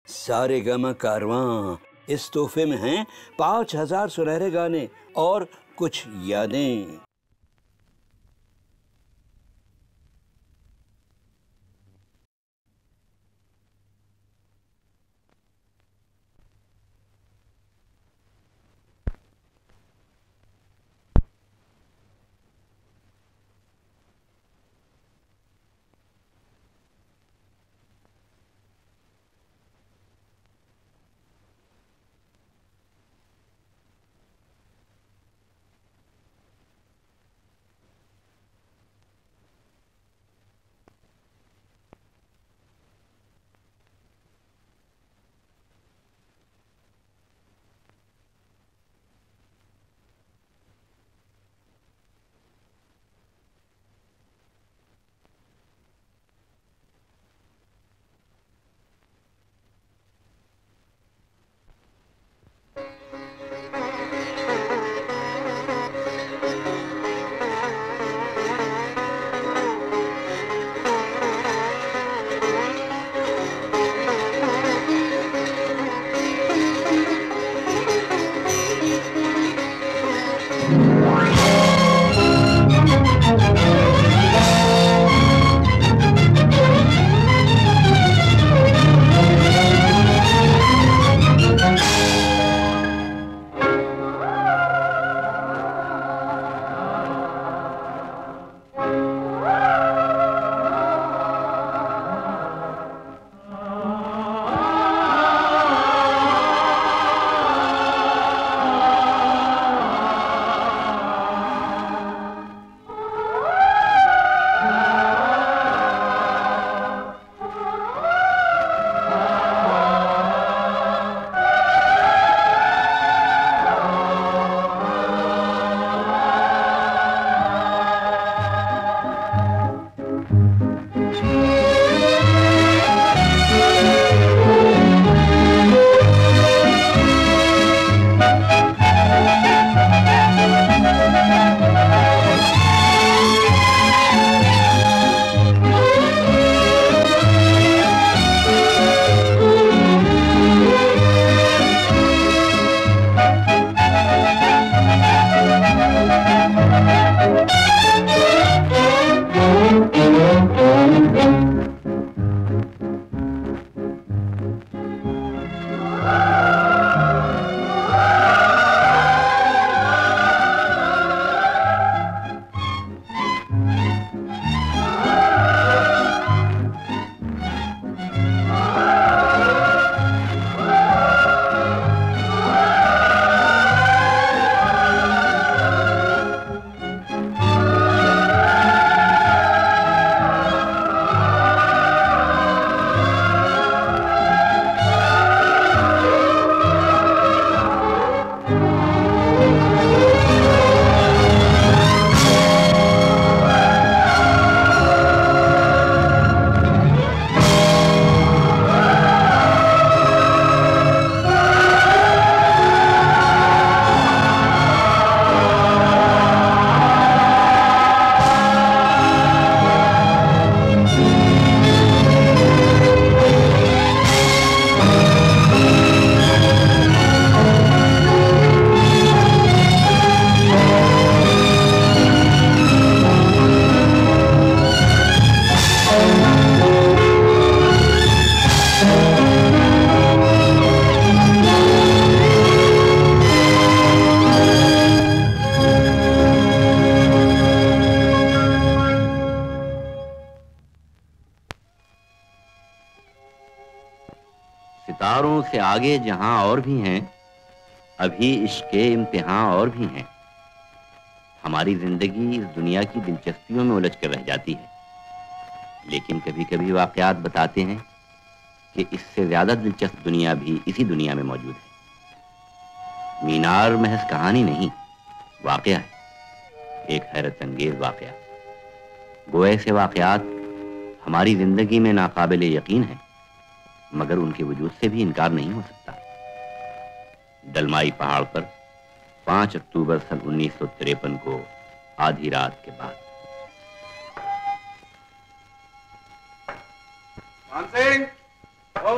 सारे गमा कारवां। इस तोहफे में हैं 5000 सुनहरे गाने और कुछ यादें। सितारों से आगे जहां और भी हैं, अभी इश्क के इम्तिहान और भी हैं। हमारी जिंदगी इस दुनिया की दिलचस्पियों में उलझ कर रह जाती है, लेकिन कभी कभी वाकयात बताते हैं कि इससे ज्यादा दिलचस्प दुनिया भी इसी दुनिया में मौजूद है। मीनार महज कहानी नहीं, वाकया है, एक हैरत अंगेज वाकया। गोए से वाकयात हमारी जिंदगी में नाकाबिल यकीन है, मगर उनके वजूद से भी इनकार नहीं हो सकता। दलमाई पहाड़ पर 5 अक्टूबर सन 1953 को आधी रात के बाद। मान सिंह, ओ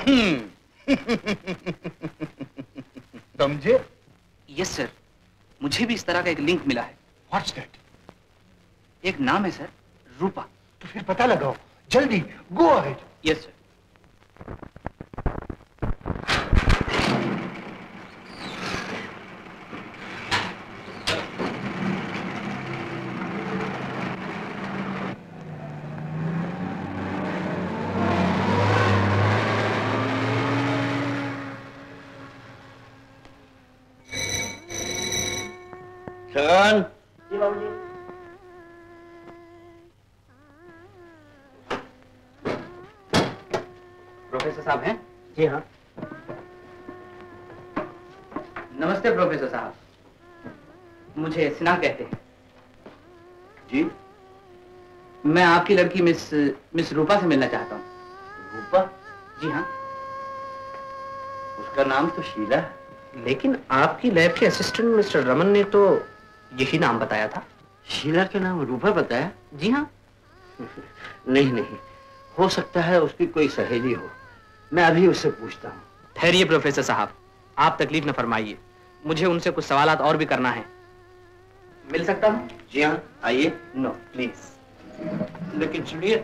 समझे? यस सर, मुझे भी इस तरह का एक लिंक मिला है। What's that? एक नाम है सर, रूपा। तो फिर पता लगाओ, जल्दी, गो अहेड। Yes sir. शन, जी बाबूजी। प्रोफेसर साहब हैं? जी हाँ। नमस्ते प्रोफेसर साहब, मुझे सिन्हा कहते हैं। जी, मैं आपकी लड़की मिस रूपा से मिलना चाहता हूँ। रूपा? जी हाँ। उसका नाम तो शीला है। लेकिन आपकी लैब के असिस्टेंट मिस्टर रमन ने तो यही नाम बताया था। शीला के नाम रूपा बताया? जी हाँ। नहीं नहीं, हो सकता है उसकी कोई सहेली हो। मैं अभी उससे पूछता हूँ। ठहरिए प्रोफेसर साहब, आप तकलीफ न फरमाइए, मुझे उनसे कुछ सवालात और भी करना है। मिल सकता हूँ? जी हाँ, आइए। No please. लेकिन सुनिए।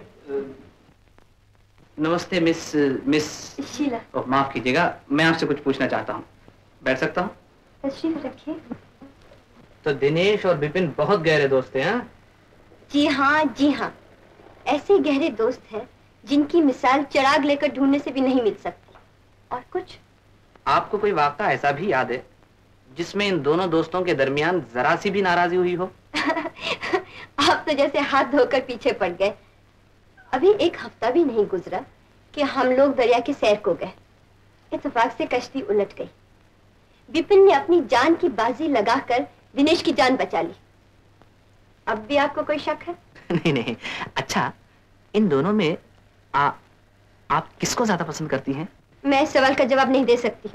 नमस्ते मिस शीला। ओह, माफ कीजिएगा, मैं आपसे कुछ पूछना चाहता हूँ। बैठ सकता हूँ? तशरीफ रखिए। तो दिनेश और विपिन बहुत गहरे दोस्त हैं? हाँ? जी हाँ, जी हाँ, ऐसे गहरे दोस्त हैं जिनकी मिसाल चिराग लेकर ढूंढने से भी नहीं मिल सकती। और कुछ? आपको कोई वाक़या ऐसा भी याद है जिसमें इन दोनों दोस्तों के दरमियान जरा सी भी नाराजगी हुई हो? आप तो जैसे हाथ धोकर पीछे पड़ गए। अभी एक हफ्ता भी नहीं गुजरा कि हम लोग दरिया की सैर को गए। इत्तेफाक से कश्ती उलट गई। विपिन ने अपनी जान की बाजी लगाकर दिनेश की जान बचा ली। अब भी आपको कोई शक है? नहीं नहीं। अच्छा, इन दोनों में आप किसको ज्यादा पसंद करती हैं? मैं इस सवाल का जवाब नहीं दे सकती।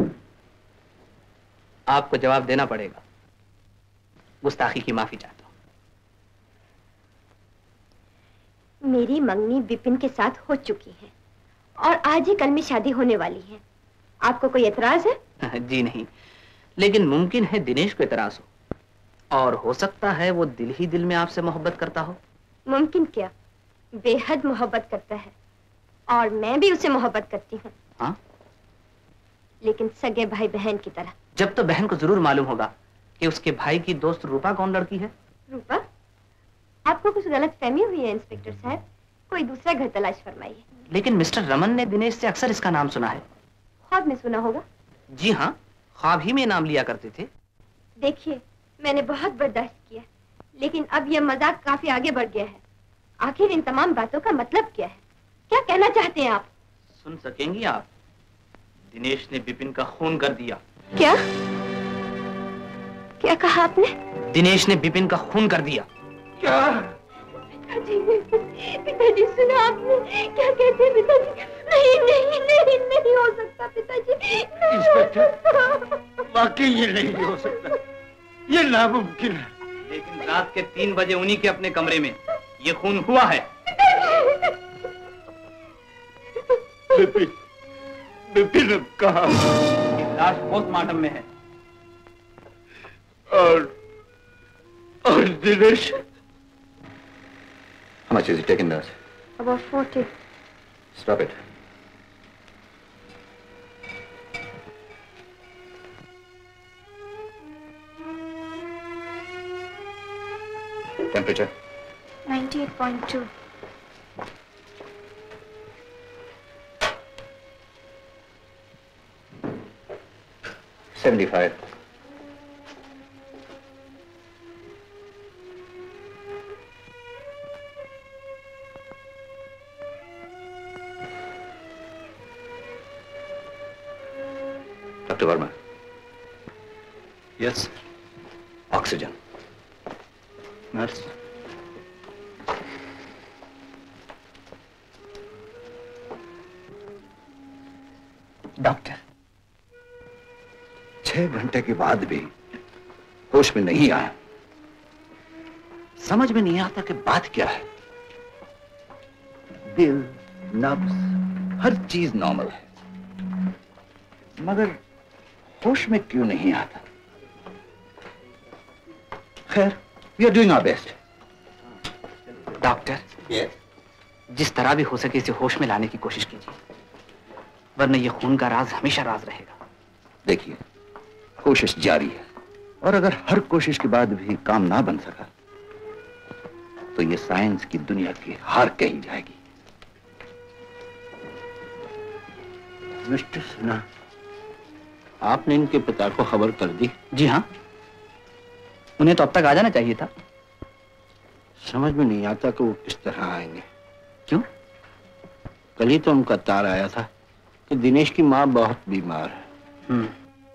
आपको जवाब देना पड़ेगा। गुस्ताखी की माफी चाहता हूँ। मेरी मंगनी विपिन के साथ हो चुकी है और आज ही कल में शादी होने वाली है। आपको कोई एतराज है? जी नहीं, लेकिन मुमकिन है दिनेश को एतराज हो, और हो सकता है वो दिल ही दिल में आपसे मोहब्बत करता हो। मुमकिन क्या, बेहद मोहब्बत करता है और मैं भी उसे मोहब्बत करती हूँ। हाँ? लेकिन सगे भाई बहन की तरह। जब तो बहन को जरूर मालूम होगा कि उसके भाई की दोस्त रूपा कौन लड़की है। रूपा? आपको कुछ गलत फहमी हुई है इंस्पेक्टर साहब, कोई दूसरा घर तलाश फरमाइए। लेकिन मिस्टर रमन ने दिनेश से अक्सर इसका नाम सुना है। ख्वाब में सुना होगा। जी हाँ, ख्वाब ही में नाम लिया करते थे। देखिए, मैंने बहुत बर्दाश्त किया, लेकिन अब यह मजाक काफी आगे बढ़ गया है। आखिर इन तमाम बातों का मतलब क्या है? क्या कहना चाहते हैं आप? सुन सकेंगी आप? दिनेश ने विपिन का खून कर दिया। क्या? क्या कहा आपने? दिनेश ने विपिन का खून कर दिया। क्या? पिताजी सुना आपने? क्या कहते हैं पिताजी? नहीं नहीं नहीं नहीं हो सकता पिताजी। इंस्पेक्टर, वाकई ये नहीं हो सकता, ये नामुमकिन है। लेकिन रात के 3 बजे उन्हीं के अपने कमरे में ये खून हुआ है। विपिन, विपिन अब कहाँ? ये लाश पोस्टमार्टम में है। और Dinesh? How much is it taken, nurse? About 40. Stop it. Temperature? 98.2. $75. Dr. Verma. Yes. Oxygen. Nurse. Doctor, 6 घंटे के बाद भी होश में नहीं आया। समझ में नहीं आता कि बात क्या है। दिल, नब्ज, हर चीज नॉर्मल है। मगर होश में क्यों नहीं आता? खैर, we are doing our best. Doctor, जिस तरह भी हो सके इसे होश में लाने की कोशिश कीजिए, वरना ये खून का राज हमेशा राज रहेगा। देखिए, कोशिश जारी है, और अगर हर कोशिश के बाद भी काम ना बन सका तो ये साइंस की दुनिया की हार कही जाएगी। मिस्टर सिन्हा, आपने इनके पिता को खबर कर दी? जी हाँ, उन्हें तो अब तक आ जाना चाहिए था। समझ में नहीं आता कि वो किस तरह आएंगे। क्यों? कल ही तो उनका तार आया था कि दिनेश की माँ बहुत बीमार है।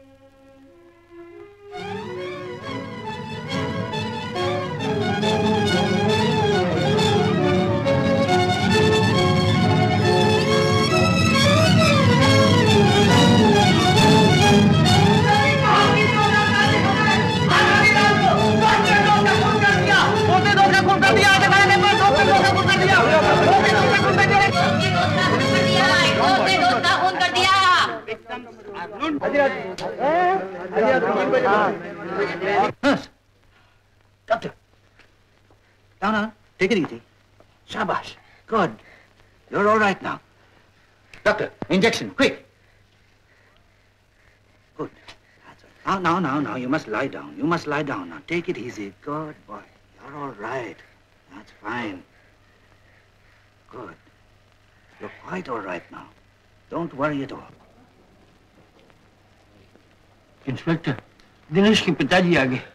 Doctor, down, take it easy. Shabash, good. You're all right now. Doctor, injection, quick. Good. That's all. Now, you must lie down. You must lie down now. Take it easy. Good boy. You're all right. That's fine. Good. You're quite all right now. Don't worry at all. Inspector, Dinesh के पिताजी आ गए।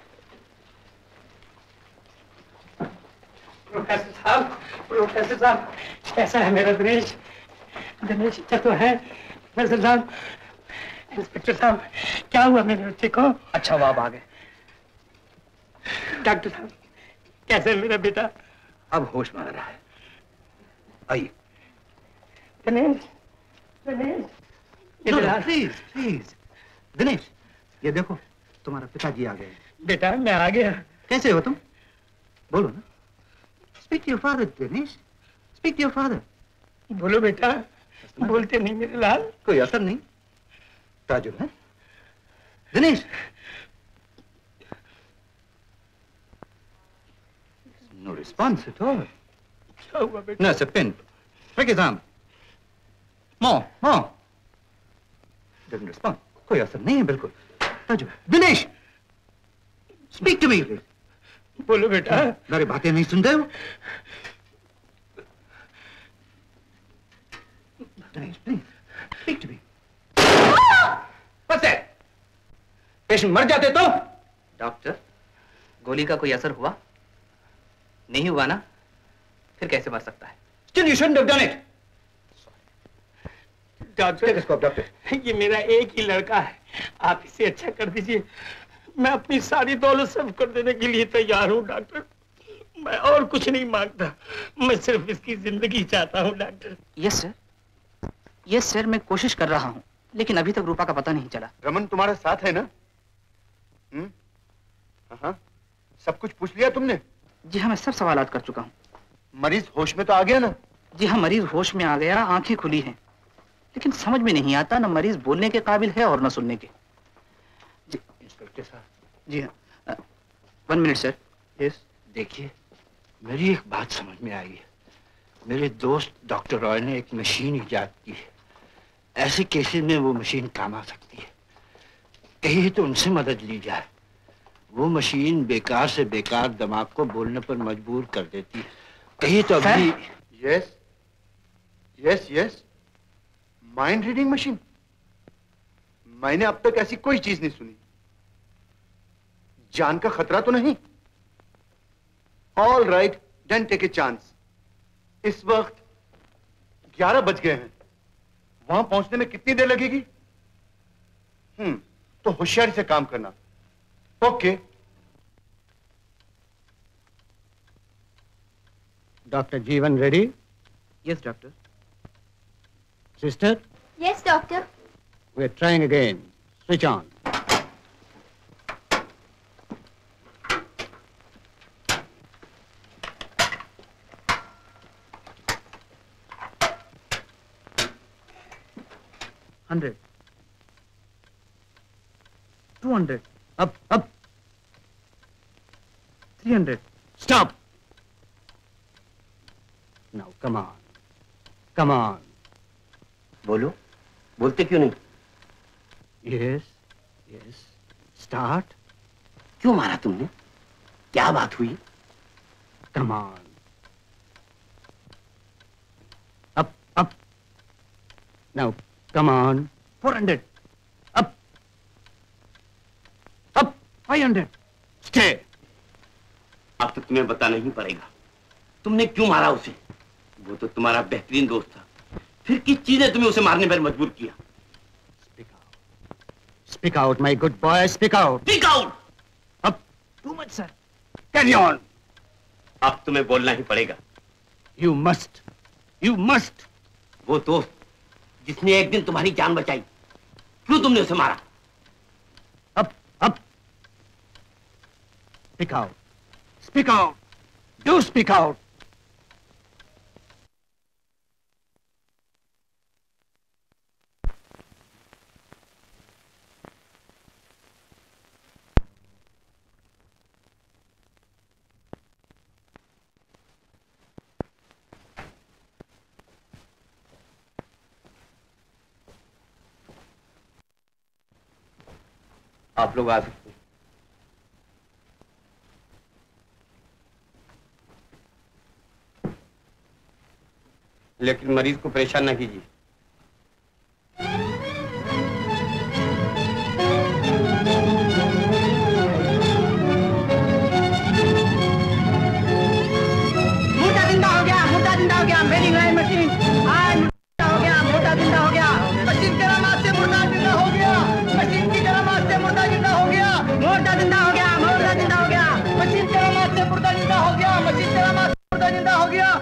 Professor साहब, कैसा है मेरा दिनेश? दिनेश अच्छा तो है? प्रोफेसर साहब, इंस्पेक्टर साहब, क्या हुआ मेरे बच्चे को? अच्छा हुआ आप आ गए। डॉक्टर साहब, कैसा है मेरा बेटा? अब होश में आ रहा है। आइए। दिनेश, दिनेश, प्लीज। दिनेश, ये देखो, तुम्हारा पिताजी आ गए। बेटा मैं आ गया। कैसे हो तुम? बोलो ना। Speak to your father, Dinesh. Speak to your father। बोलो बेटा। बोलते नहीं मेरे लाल। कोई असर नहीं। ताजुब है? Dinesh. No response at all। क्या हुआ बेटा? No, it's a pin। Prick his arm। More। Doesn't respond। कोई असर नहीं है बिल्कुल। ताजुब। दिनेश! Speak to me। बोलो बेटा। मेरी बातें नहीं सुनते हो? Dinesh, please, speak to me। What's that? Patient मर जाते तो? डॉक्टर, गोली का कोई असर हुआ? नहीं हुआ ना? फिर कैसे मर सकता है? Still you shouldn't have done it। Doctor, ये मेरा एक ही लड़का है, आप इसे अच्छा कर दीजिए। मैं अपनी सारी दौलत सब कर देने के लिए तैयार हूँ डॉक्टर। मैं और कुछ नहीं मांगता, मैं सिर्फ इसकी जिंदगी चाहता हूँ डॉक्टर। यस सर, मैं कोशिश कर रहा हूँ, लेकिन अभी तक रूपा का पता नहीं चला। रमन तुम्हारे साथ है ना? हाँ, सब कुछ पूछ लिया तुमने? जी हाँ, मैं सब सवालात कर चुका हूँ। मरीज होश में तो आ गया ना? जी हाँ, मरीज होश में आ गया, आंखें खुली हैं, लेकिन समझ में नहीं आता न मरीज बोलने के काबिल है और न सुनने के। इंस्पेक्टर साहब। जी हाँ, 1 मिनट सर। यस। देखिए, मेरी एक बात समझ में आई है। मेरे दोस्त डॉक्टर रॉय ने एक मशीन इजाद की है। ऐसे केसेस में वो मशीन काम आ सकती है। कहीं तो उनसे मदद ली जाए। वो मशीन बेकार से बेकार दिमाग को बोलने पर मजबूर कर देती है। कहीं तो अभी। Yes, mind reading machine. मैंने अब तक ऐसी कोई चीज नहीं सुनी। जान का खतरा तो नहीं? All right, don't take a chance. इस वक्त 11 बज गए हैं। वहां पहुंचने में कितनी देर लगेगी? तो होशियारी से काम करना। Okay. Doctor Jeevan ready? Yes doctor. Sister? Yes doctor. We are trying again. Switch on. 200. Up, up. 300. Stop. Now, come on. Come on. बोलो, बोलते क्यों नहीं? Yes, yes. Start. क्यों मारा तुमने? क्या बात हुई? Come on. Up, up. Now, come on. 400. Up. Up. 500. Stay. अब तो तुम्हें बताना ही पड़ेगा। तुमने क्यों मारा उसे? वो तो तुम्हारा बेहतरीन दोस्त था। फिर किस चीज ने तुम्हें उसे मारने पर मजबूर किया? Speak out. Speak out, my good boy. Speak out. Speak out. Up. Too much, sir. Carry on. अब तुम्हें बोलना ही पड़ेगा। You must. You must. वो दोस्त जिसने एक दिन तुम्हारी जान बचाई, क्यों तुमने उसे मारा? Up, up. Speak out. Speak out. Do speak out. आप लोग आ सकते हैं। लेकिन मरीज को परेशान ना कीजिए। मुर्दा जिंदा हो गया, मुर्दा जिंदा हो गया। मेरी नई मशीन आज मुर्दा हो गया, मुर्दा जिंदा हो गया। मशीन के करामात से मुर्दा जिंदा हो गया। मशीन की करामात से मुर्दा जिंदा हो गया। मुर्दा जिंदा हो गया, मुर्दा जिंदा हो गया। मशीन के करामात से मुर्दा जिंदा हो गया। मशीन के करामात से मुर्दा जिंदा हो गया।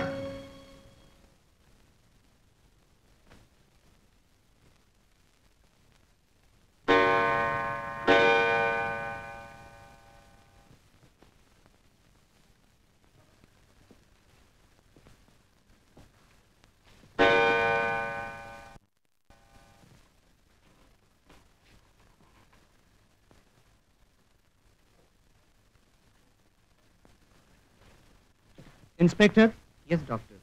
Inspector? Yes, doctor.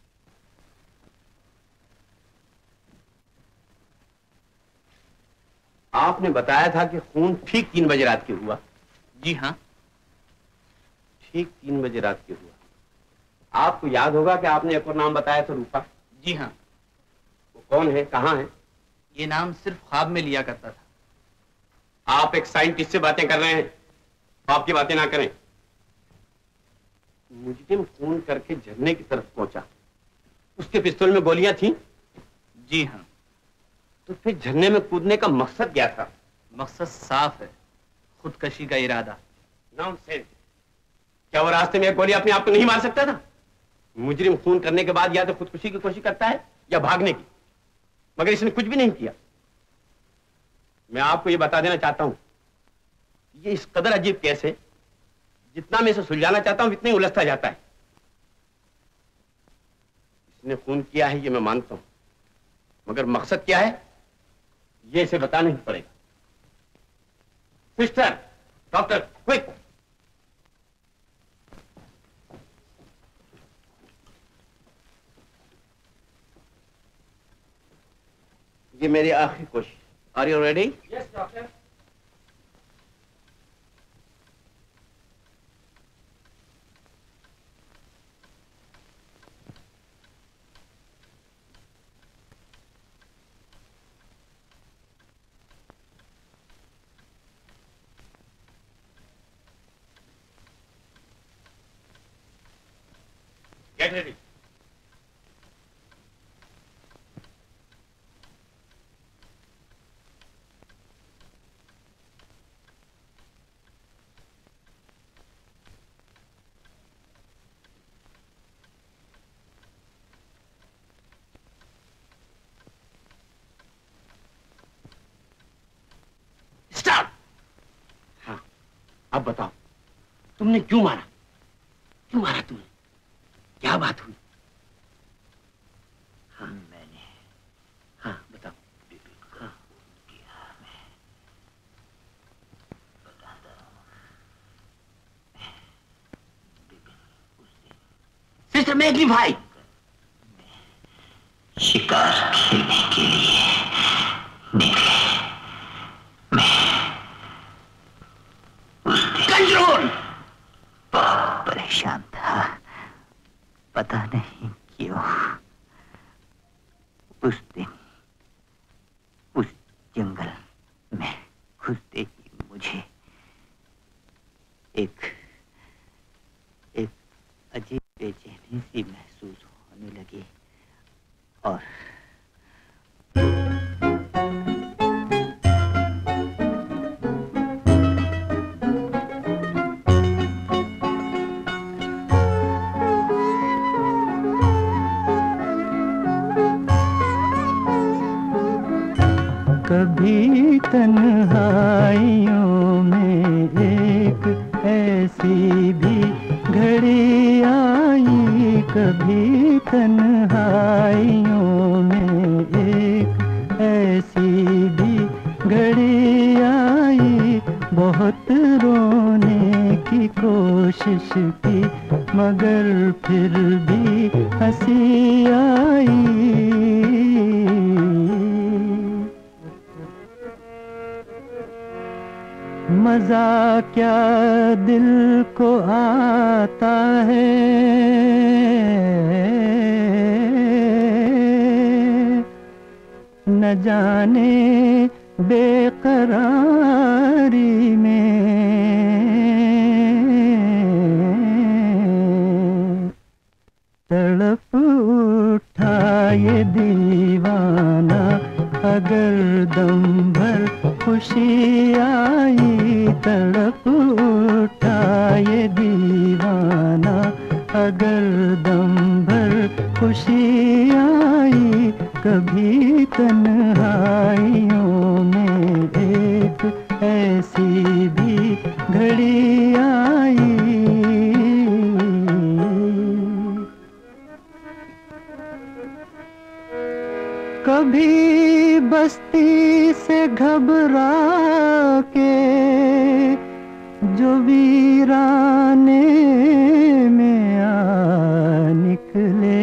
आपने बताया था कि खून ठीक 3 बजे रात के हुआ। जी हाँ। ठीक 3 बजे रात के हुआ। आपको याद होगा कि आपने एक और नाम बताया था, रूपा। जी हाँ। वो कौन है, कहाँ है? ये नाम सिर्फ ख्वाब में लिया करता था। आप एक साइंटिस्ट से बातें कर रहे हैं, आपकी बातें ना करें। मुजरिम खून करके झरने की तरफ पहुंचा। उसके पिस्तौल में गोलियां थीं? जी हाँ। तो फिर झरने में कूदने का मकसद क्या था? मकसद साफ है, खुदकशी का इरादा। नॉनसेंस। क्या वो रास्ते में एक गोली अपने आप को नहीं मार सकता था? मुजरिम खून करने के बाद या तो खुदकुशी की कोशिश करता है या भागने की, मगर इसने कुछ भी नहीं किया। मैं आपको ये बता देना चाहता हूं, ये इस कदर अजीब केस है, जितना मैं इसे सुलझाना चाहता हूं इतना ही उलझता जाता है। इसने खून किया है ये मैं मानता हूं, मगर मकसद क्या है ये इसे बताना ही पड़ेगा। Sister, doctor, quick. ये मेरी आखिरी कोशिश। Are you ready? Yes doctor. Get ready. Start. हाँ, अब बताओ, तुमने क्यों मारा? क्यों मारा तुमने? क्या बात हुई? हाँ मैंने, हाँ बताओ। हाँ मैं भी भाई। शिकार खेलने के लिए निकले। मैं उस दिन कंट्रोल बहुत परेशान था, पता नहीं क्यों। उस दिन उस जंगल में घुसते ही मुझे एक अजीब बेचैनी सी महसूस होने लगी और कभी तन्हाइयों में एक ऐसी भी घड़ी आई, कभी तन्हाइयों में एक ऐसी भी घड़ी आई। बहुत रोने की कोशिश की मगर फिर भी हंसी आई। मजा क्या दिल को आता है, न जाने बेकरारी में। तड़प उठा ये दीवाना अगर दम भर खुशी आई। तड़प उठा ये दीवाना अगर दम भर खुशी आई। कभी तन्हाइयों में एक ऐसी भी घड़ी आई। कभी बस्ती से घबरा के जो वीराने में आ निकले,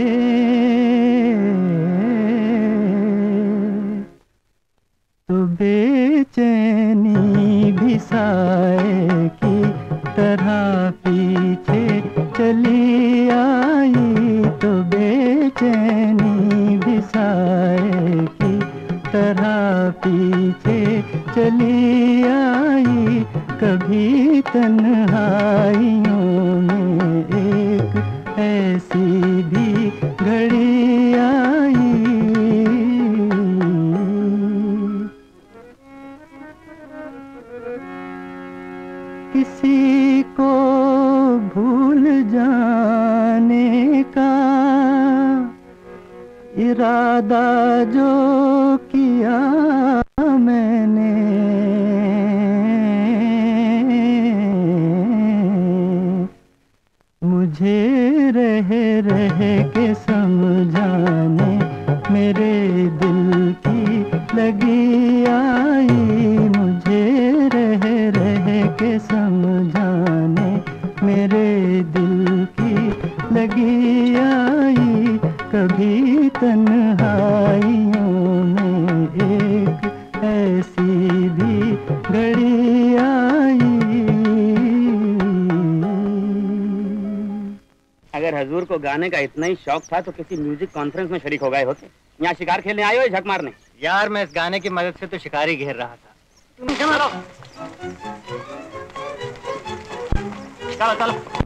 तो बेचैनी भी साए की तरह पीछे चली आई। तो बेचैनी भी साए की तरह पीछे चली आई। कभी तन्हाइयों में एक ऐसी भी घड़ी आई। किसी को भूल जाने का इरादा जो किया मैंने, मुझे रह रह के समझाने मेरे दिल की लगी आई। मुझे रह रह के समझाने मेरे दिल की लगी आई। कभी तन्हाइयों में एक ऐसी भी घड़ी आई। अगर हजूर को गाने का इतना ही शौक था तो किसी म्यूजिक कॉन्फ्रेंस में शरीक हो गए होते। यहाँ शिकार खेलने आए हो या झक मारने? यार मैं इस गाने की मदद से तो शिकारी घेर रहा था। चलो चलो चलो।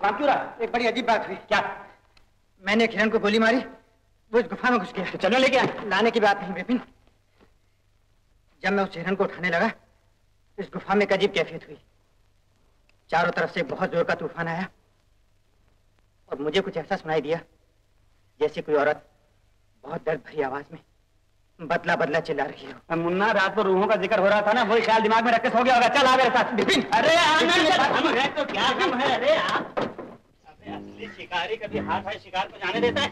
काम क्यों रहा? एक बड़ी अजीब बात हुई। क्या? मैंने एक हिरण को गोली मारी, वो इस गुफा में घुस गया। तो चलो लेके आ। लाने की बात नहीं विपिन। जब मैं उस हिरण को उठाने लगा, इस गुफा में एक अजीब कैफियत हुई। चारों तरफ से बहुत जोर का तूफान आया और मुझे कुछ ऐसा सुनाई दिया जैसे कोई औरत बहुत दर्द भरी आवाज में बदला बदला चिल्ला रही हो। मुन्ना, रात को रूहों का जिक्र हो रहा था ना, वही ख्याल दिमाग में रख के सो गया होगा। चल आ मेरे साथ। विपिन, अरे हम है तो क्या हम है? अरे आप असली शिकारी कभी हाथ है शिकार को जाने देता है?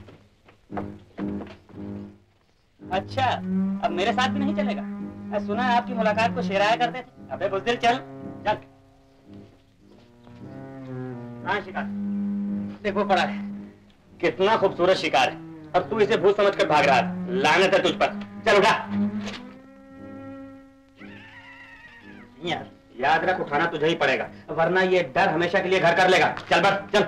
अच्छा, अब मेरे साथ भी नहीं चलेगा? मैं सुना है आपकी मुलाकात को शेराया करते थे। अबे बुज़दिल, चल चल। कहाँ शिकार? देखो पड़ा है। कितना खूबसूरत शिकार है और तू इसे भूत समझकर भाग रहा है। लानत है तुझ पर। चल उठा। याद रख, उठाना तुझे ही पड़ेगा, वरना ये डर हमेशा के लिए घर कर लेगा। चल बस चल।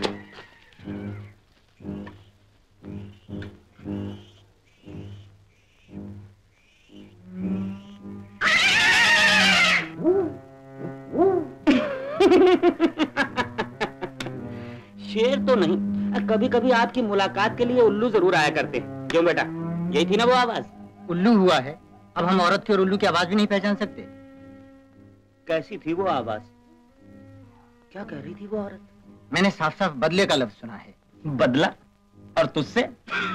शेर तो नहीं, कभी कभी आपकी मुलाकात के लिए उल्लू जरूर आया करते। क्यों बेटा, यही थी ना वो आवाज? उल्लू हुआ है, अब हम औरत की और उल्लू की आवाज भी नहीं पहचान सकते। कैसी थी वो आवाज? क्या कह रही थी वो औरत? मैंने साफ साफ बदले का लफ्ज सुना है। बदला? और तुझसे?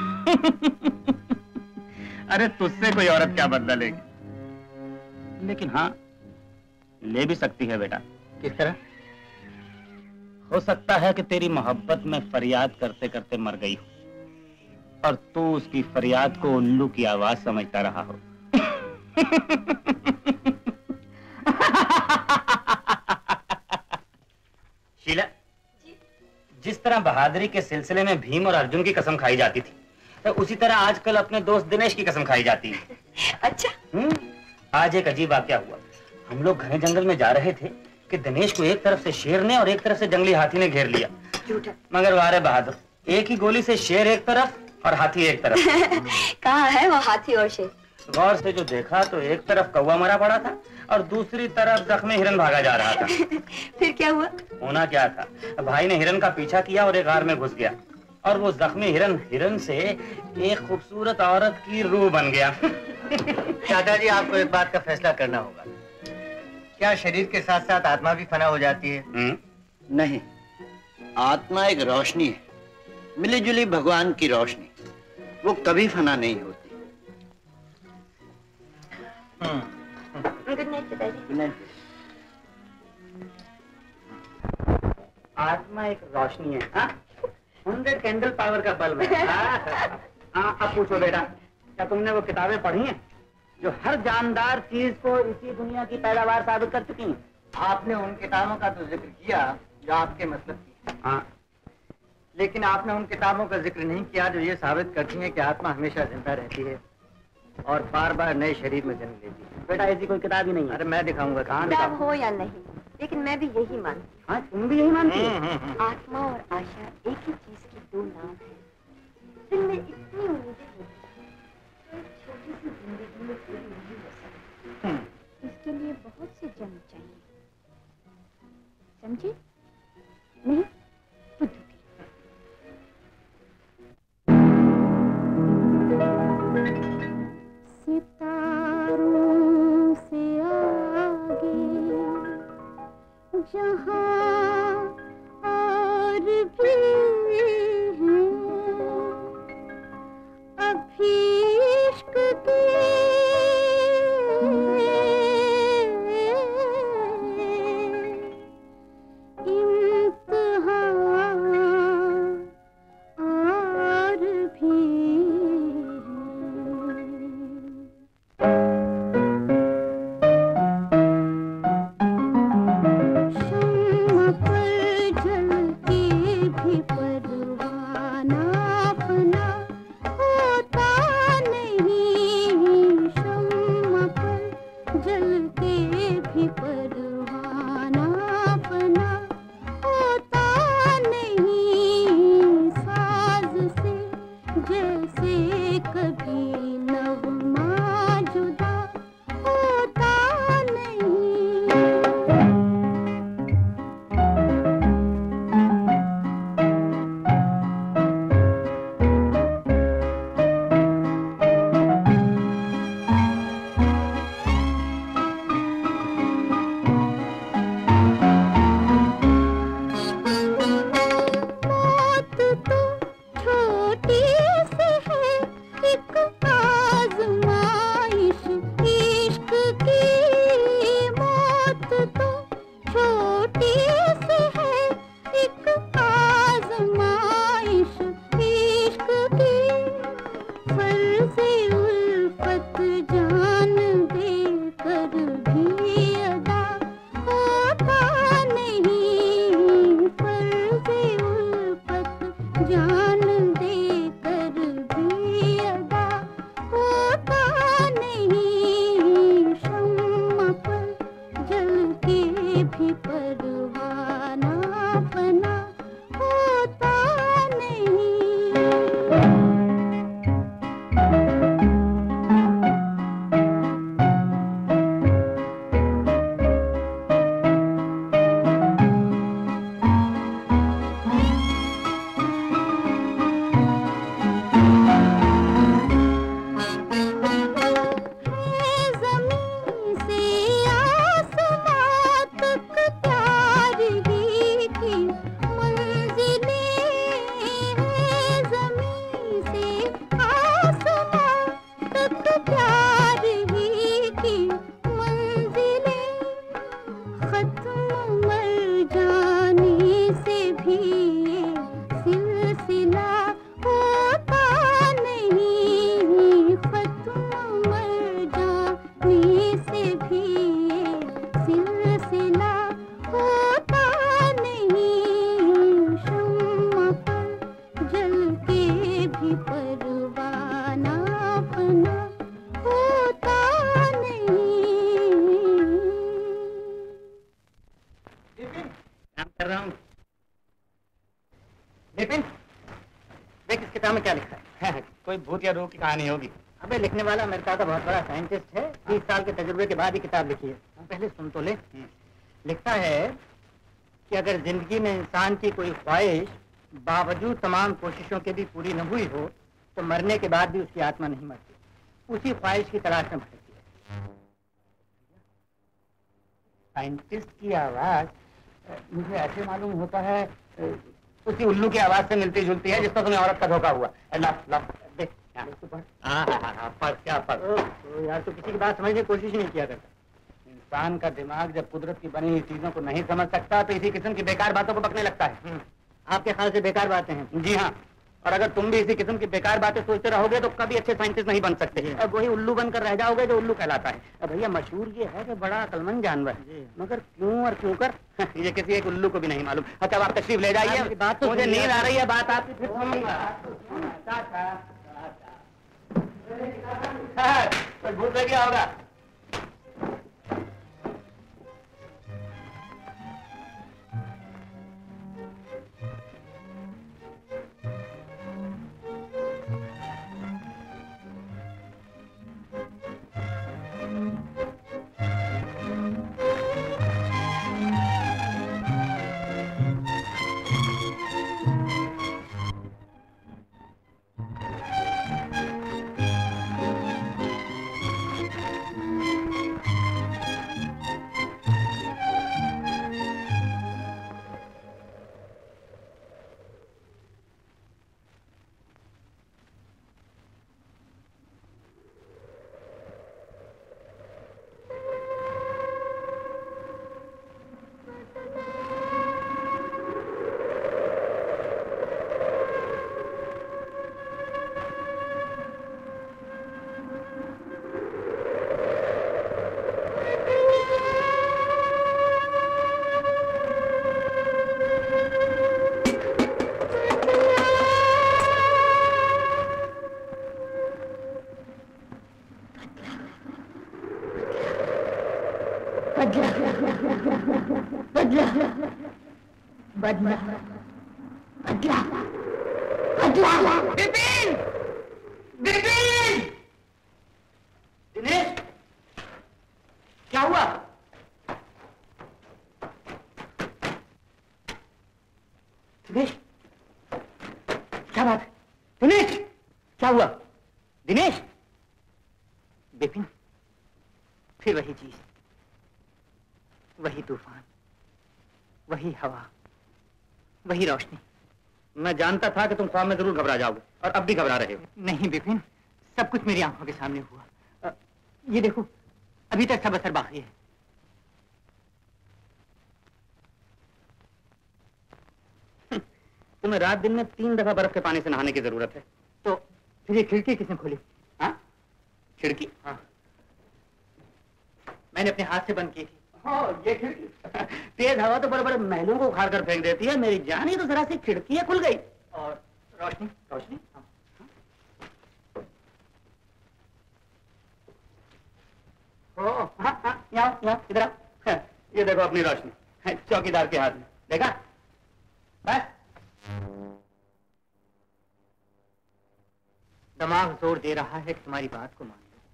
अरे तुझसे कोई औरत क्या बदला लेगी? लेकिन हाँ, ले भी सकती है बेटा। किस तरह? हो सकता है कि तेरी मोहब्बत में फरियाद करते करते मर गई हो और तू उसकी फरियाद को उल्लू की आवाज समझता रहा हो। शीला, जिस तरह बहादुरी के सिलसिले में भीम और अर्जुन की कसम खाई जाती थी, तो उसी तरह आजकल अपने दोस्त दिनेश की कसम खाई जाती है। अच्छा। आज एक अजीब वाकया हुआ। हम लोग घने जंगल में जा रहे थे कि दिनेश को एक तरफ से शेर ने और एक तरफ से जंगली हाथी ने घेर लिया। झूठा। मगर वारे बहादुर, एक ही गोली से शेर एक तरफ और हाथी एक तरफ। कहाँ है वो हाथी और शेर? गौर से जो देखा तो एक तरफ कौवा मरा पड़ा था और दूसरी तरफ जख्मी हिरन भागा जा रहा था। फिर क्या हुआ? होना क्या था, भाई ने हिरन का पीछा किया और एक गार में घुस गया और वो जख्मी हिरन से एक खूबसूरत औरत की रूह बन गया। दादाजी, आपको एक बात का फैसला करना होगा। क्या शरीर के साथ साथ आत्मा भी फना हो जाती है? नहीं, आत्मा एक रोशनी है, मिली जुली भगवान की रोशनी, वो कभी फना नहीं होती। गुड नाइट पिताजी। Good night. आत्मा एक रोशनी है, 100 कैंडल पावर का बल्ब है। अब पूछो बेटा, क्या तुमने वो किताबें पढ़ी हैं जो हर जानदार चीज को इसी दुनिया की पैदावार साबित कर चुकी हैं? आपने उन किताबों का तो जिक्र किया जो आपके मतलब की है। हाँ, लेकिन आपने उन किताबों का जिक्र नहीं किया जो ये साबित करती हैं कि आत्मा हमेशा जिंदा रहती है और बार बार नए शरीर में जन्म लेती है। बेटा ऐसी कोई किताब ही नहीं है। अरे मैं दिखाऊंगा। कहाँ किताब हो या नहीं, लेकिन मैं भी यही मानती हूँ। हाँ, तुम भी यही मानती हो? आत्मा और आशा एक ही चीज की दो नाम है। दिल में इतनी उम्मीदें होती हैं, छोटी सी जिंदगी में पूरी नहीं हो सकती। इसके लिए बहुत से जन्म चाहिए, समझे? नहीं, बुद्धू के। सितारों से आगे जहाँ और भी हैं, अभी इश्क के इम्तिहान और भी शम्मा पर जलती भी परवाना अपना होता नहीं, शम्मा पर जलते भी परवाना अपना होता नहीं, साज से जैसे कभी नगमा जुदा होता नहीं। भी परवाना बना होता नहीं। रूह की कहानी होगी। अबे लिखने वाला अमेरिका का बहुत बड़ा साइंटिस्ट है, 30 साल के तजुर्बे के बाद ही किताब लिखी है। पहले सुन तो ले। लिखता है कि अगर जिंदगी में इंसान की कोई ख्वाहिश बावजूद तमाम कोशिशों के भी पूरी न हुई हो तो मरने के बाद भी उसकी आत्मा नहीं मरती, उसी ख्वाहिश की तलाश में भटकती है। साइंटिस्ट की आवाज मुझे ऐसे मालूम होता है उसी उल्लू की आवाज से मिलती जुलती है जिसका तुम्हें औरत का धोखा हुआ। देख क्या पढ़ यार, तो किसी की बात समझने की कोशिश नहीं किया करता। इंसान का दिमाग जब कुदरत की बनी हुई चीजों को नहीं समझ सकता तो इसी किस्म की बेकार बातों को बकने लगता है। आपके ख्याल से बेकार बातें हैं? जी हाँ, और अगर तुम भी इसी किस्म की बेकार बातें सोचते रहोगे तो कभी अच्छे साइंटिस्ट नहीं बन सकते। अब वही उल्लू बनकर रह जाओगे जो उल्लू कहलाता है। अब भैया मशहूर ये है कि बड़ा अक्लमंद जानवर है, मगर क्यों और क्यों कर ये किसी एक उल्लू को भी नहीं मालूम। अच्छा आप तशरीफ ले जाइए, बात तो मुझे नींद आ रही है, बात आपकी फिर भूत लग गया होगा। वही रोशनी। मैं जानता था कि तुम ख्वाब में जरूर घबरा जाओगे और अब भी घबरा रहे हो। नहीं बिपिन, सब कुछ मेरी आंखों के सामने हुआ। ये देखो, अभी तक सब असर बाकी है। तुम्हें रात दिन में 3 दफा बर्फ के पानी से नहाने की जरूरत है, तो फिर ये खिड़की किसने खोली? हाँ, खिड़की? हाँ, मैंने अपने हाथ से बंद की थी। हाँ, ये खिड़की तेज हवा तो बड़े बड़े महलों को उखाड़ कर फेंक देती है, मेरी जान ही तो जरा सी खिड़की खुल गई। और रोशनी रोशनी हाँ। हाँ, हाँ, यहाँ इधर आओ। ये देखो अपनी रोशनी चौकीदार के हाथ में, देखा? बस दिमाग जोर दे रहा है कि तुम्हारी बात को मान लो,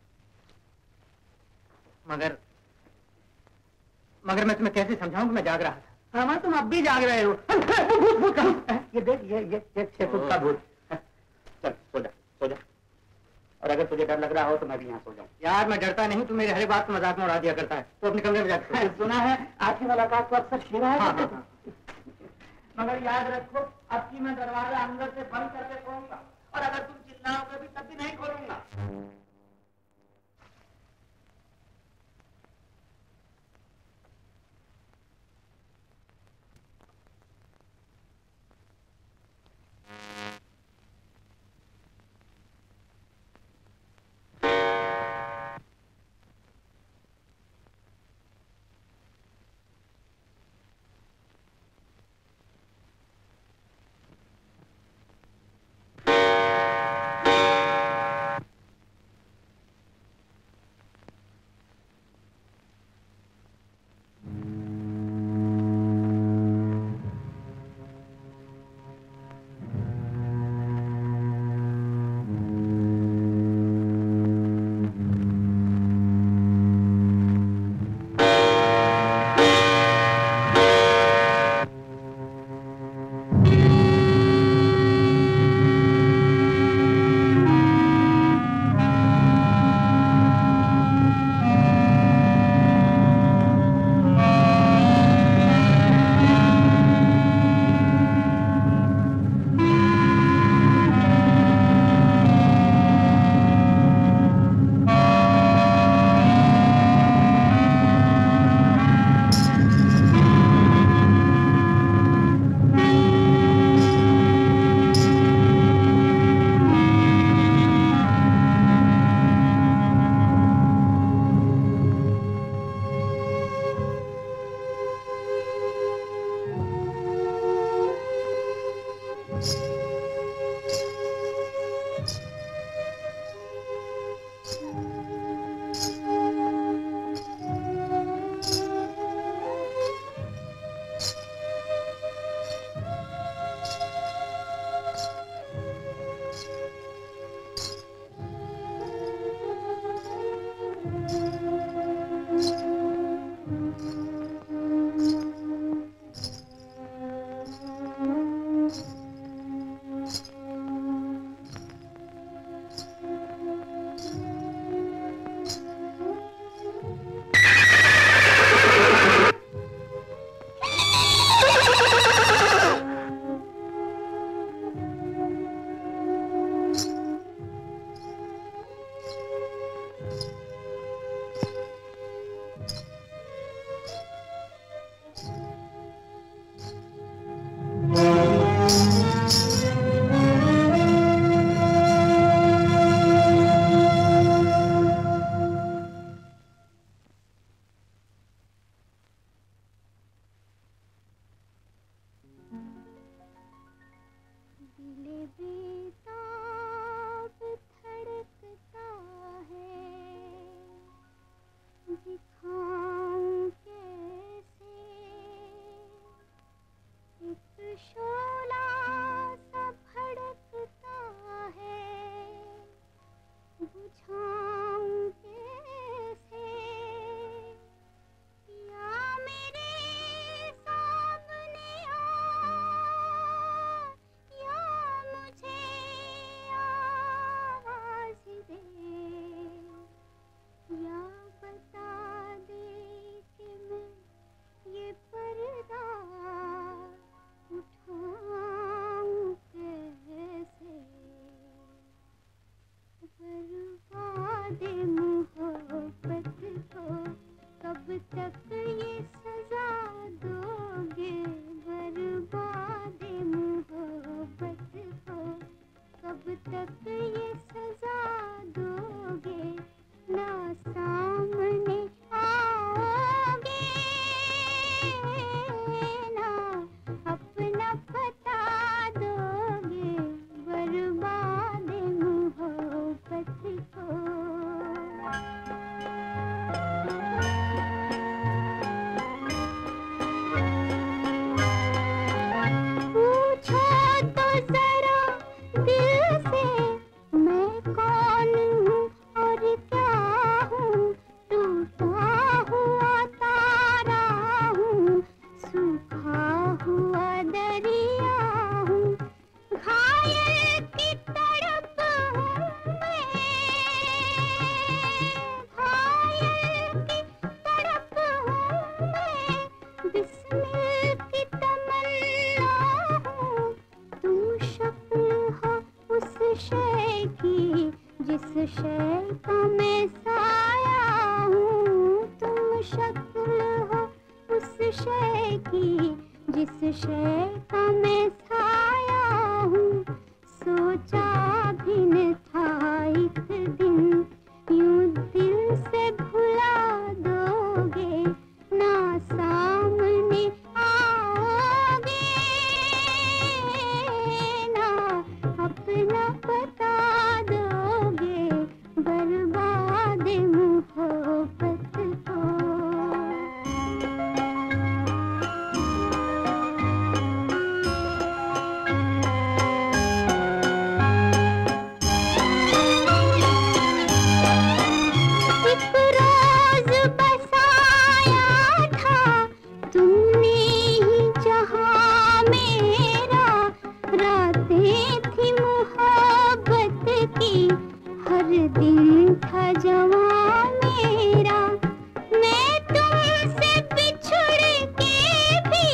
मगर मैं तुम्हें कैसे समझाऊं कि मैं जाग रहा था। हाँ, तुम अब भी जाग रहे हो। भूत कहाँ? ये देख, ये 6 फुट का भूत। चल सो जा, सो जा। और अगर तुझे डर लग रहा हो तो मैं भी यहाँ सो जाऊँ। यार मैं डरता नहीं, तू मेरे हर बात को मजाक में उड़ा दिया करता है। तो अपने कमरे में जाकर सुना है आपकी मुलाकात को अक्सर शीला है। हाँ। मगर याद रखो, अब की मैं दरवाजा अंदर से बंद करके सोऊंगा, और अगर तुम चिल्लाओगे भी तब भी नहीं खोलूंगा। शय का मैं साया हूँ, तुम शक्ल हो उस शय की जिस शय का मैं साया हूँ। सोचा भी न था एक दिन यूं दिल से भुला दोगे, ना सामने आओगे, ना अपना बता दोगे, बर्बाद मोहब्बत को। एक रोज बसाया था तुमने ही जहां मेरा, रातें थी मोहब्बत की, हर दिन था जवां मेरा। मैं तुमसे बिछड़ के भी,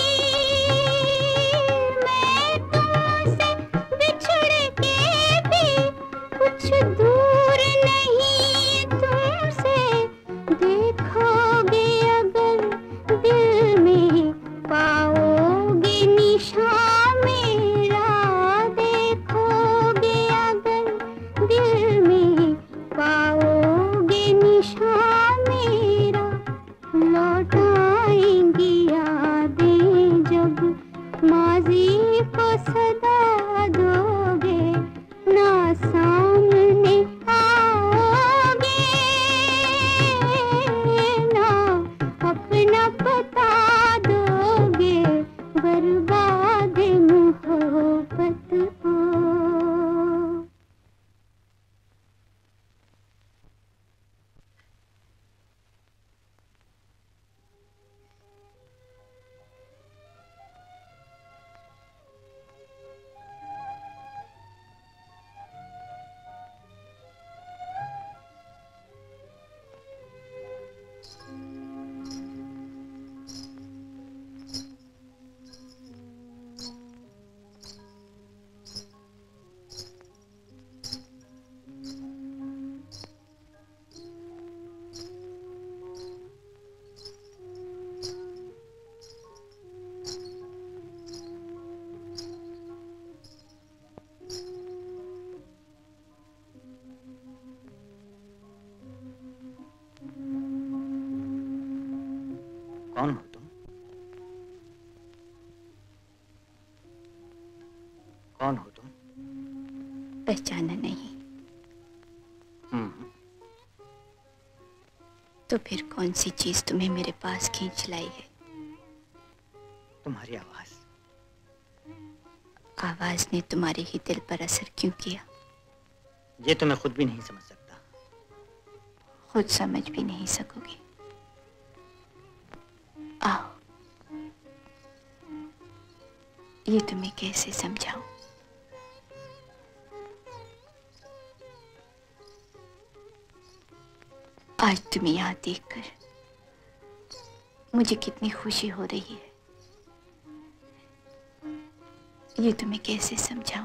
मैं तुमसे बिछड़ के भी कुछ दूर नहीं तुमसे। देखोगे अगर दिल में पाओगे निशान मेरा, देखोगे अगर दिल में पाओगे निशान मेरा। लौट आएंगी यादें जब माजी को सदा दोगे, ना सामने आओगे, ना अपना बता दोगे, बर्बाद मोहब्बत को। कौन हो तुम? कौन हो तुम? पहचाना नहीं तो फिर कौन सी चीज तुम्हें मेरे पास खींच लाई है? तुम्हारी आवाज। आवाज ने तुम्हारे ही दिल पर असर क्यों किया? ये तो मैं खुद भी नहीं समझ सकता। खुद समझ भी नहीं सकोगे। आओ, ये तुम्हें कैसे समझाऊं? आज तुम्हें यहाँ देखकर मुझे कितनी खुशी हो रही है, ये तुम्हें कैसे समझाऊं?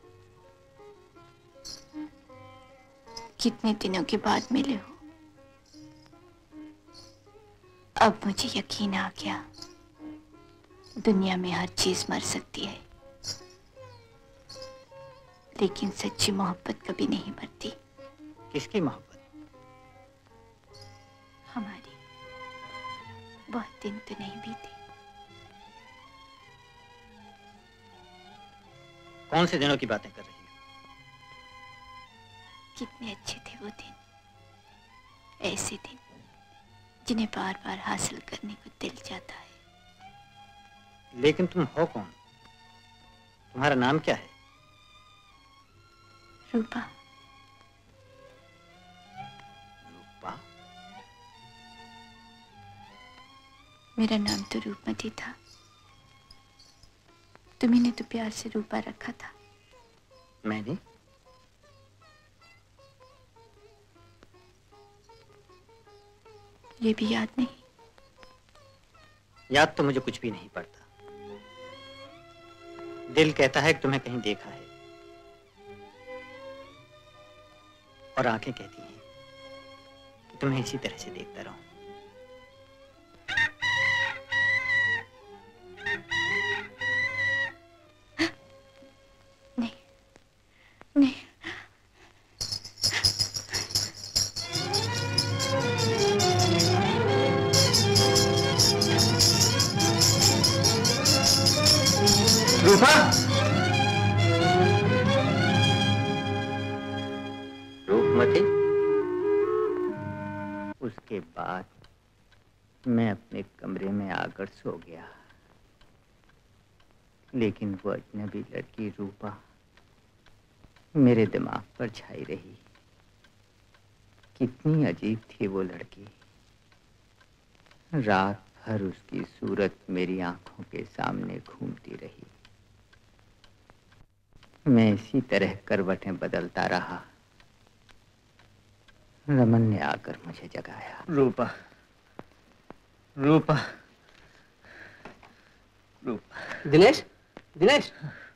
कितने दिनों के बाद मिले हो, अब मुझे यकीन आ गया दुनिया में हर चीज मर सकती है, लेकिन सच्ची मोहब्बत कभी नहीं मरती। किसकी मोहब्बत? हमारी। बहुत दिन तो नहीं बीते। कौन से दिनों की बातें कर रही हो? कितने अच्छे थे वो दिन, ऐसे दिन जिन्हें बार बार हासिल करने को दिल चाहता है। लेकिन तुम हो कौन? तुम्हारा नाम क्या है? रूपा। रूपा? मेरा नाम तो रूपमती था, तुम्ही ने तो प्यार से रूपा रखा था। मैंने? ये भी याद नहीं? याद तो मुझे कुछ भी नहीं पड़ता। दिल कहता है कि तुम्हें कहीं देखा है। और आंखें कहती हैं कि तुम्हें इसी तरह से देखता रहूं। नहीं, नहीं। रूपा, रूपमती। उसके बाद मैं अपने कमरे में आकर सो गया, लेकिन वो अजनबी लड़की रूपा मेरे दिमाग पर छाई रही। कितनी अजीब थी वो लड़की। रात भर उसकी सूरत मेरी आंखों के सामने घूमती रही। मैं इसी तरह करवटें बदलता रहा। रमन ने आकर मुझे जगाया। रूपा, रूपा, रूपा। दिनेश, दिनेश,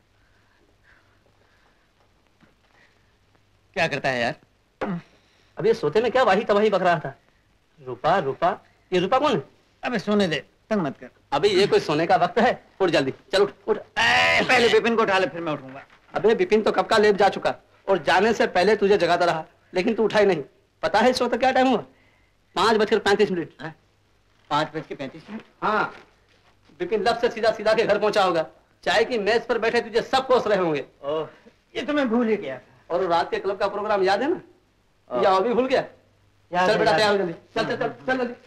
क्या करता है यार? अब ये सोते में क्या वाही तबाही बक रहा था? रूपा, रूपा, ये रूपा कौन है? अबे सोने दे, तंग मत कर। अबे ये कोई सोने का वक्त है? उठ जल्दी, चल उठ, उठ। पहले विपिन को उठा ले, फिर मैं उठूंगा। अबे विपिन तो कब का लेट जा चुका और जाने से पहले तुझे जगाता रहा, लेकिन तू उठा ही नहीं। पता है इस वक्त क्या टाइम हुआ? 5:35। 5:35? हाँ, विपिन लब से सीधा सीधा के घर पहुंचा होगा। चाय की मेज पर बैठे तुझे सब कोस रहे होंगे। ओह, ये तो मैं भूल ही गया था। और रात के क्लब का प्रोग्राम याद है ना? या अभी भूल गया? चल बेटा तैयार हो जल्दी, चल चल चल चल जल्दी।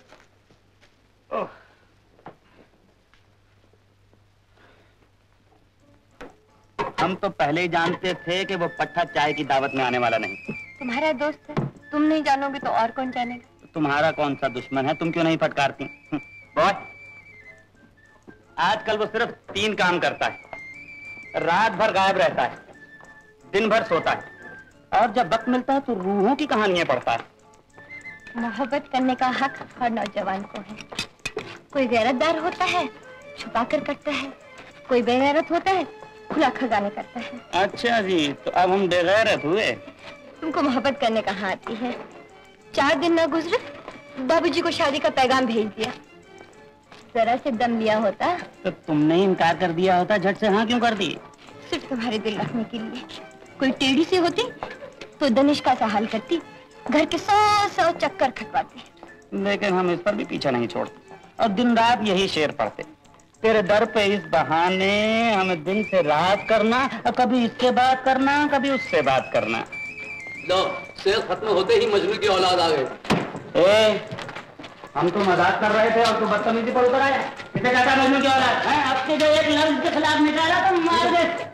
हम तो पहले ही जानते थे कि वो पट्टा चाय की दावत में आने वाला नहीं। तुम्हारा दोस्त है, तुम नहीं जानोगे तो और कौन जानेगा? तुम्हारा कौन सा दुश्मन है? तुम क्यों नहीं फटकारती? बॉय, आजकल वो सिर्फ 3 काम करता है। रात भर गायब रहता है, दिन भर सोता है, और जब वक्त मिलता है तो रूहों की कहानियां पढ़ता है। मोहब्बत करने का हक हर नौजवान को है। कोई गैरतदार होता है, छुपा कर करता है। कोई बेगैरत होता है, खुला खजाने करता है। अच्छा जी, तो अब हम बेगैरत हुए। तुमको मोहब्बत करने कहाँ आती है? 4 दिन न गुजरे बाबूजी को शादी का पैगाम भेज दिया। जरा से दम लिया होता तो तुमने इनकार कर दिया होता, झट से हाँ क्यों कर दी? सिर्फ तुम्हारे दिल रखने के लिए। कोई टेढ़ी से होती तो दनिश का सा हाल करती, घर के 100 चक्कर खटवाती। लेकिन हम इस पर भी पीछा नहीं छोड़ते और दिन रात यही शेर पढ़ते। तेरे दर पे इस बहाने हमें दिन से रात करना, और कभी इससे बात करना, कभी उससे बात करना। लो, शेर खत्म होते ही मजनू की औलाद आ गई। हम तो मजाक कर रहे थे और तू बदतमीजी पर उतर आया। किसे कहता है मजनू की औलाद? आपके जो एक लफ्ज के खिलाफ निकाला तो मार दे।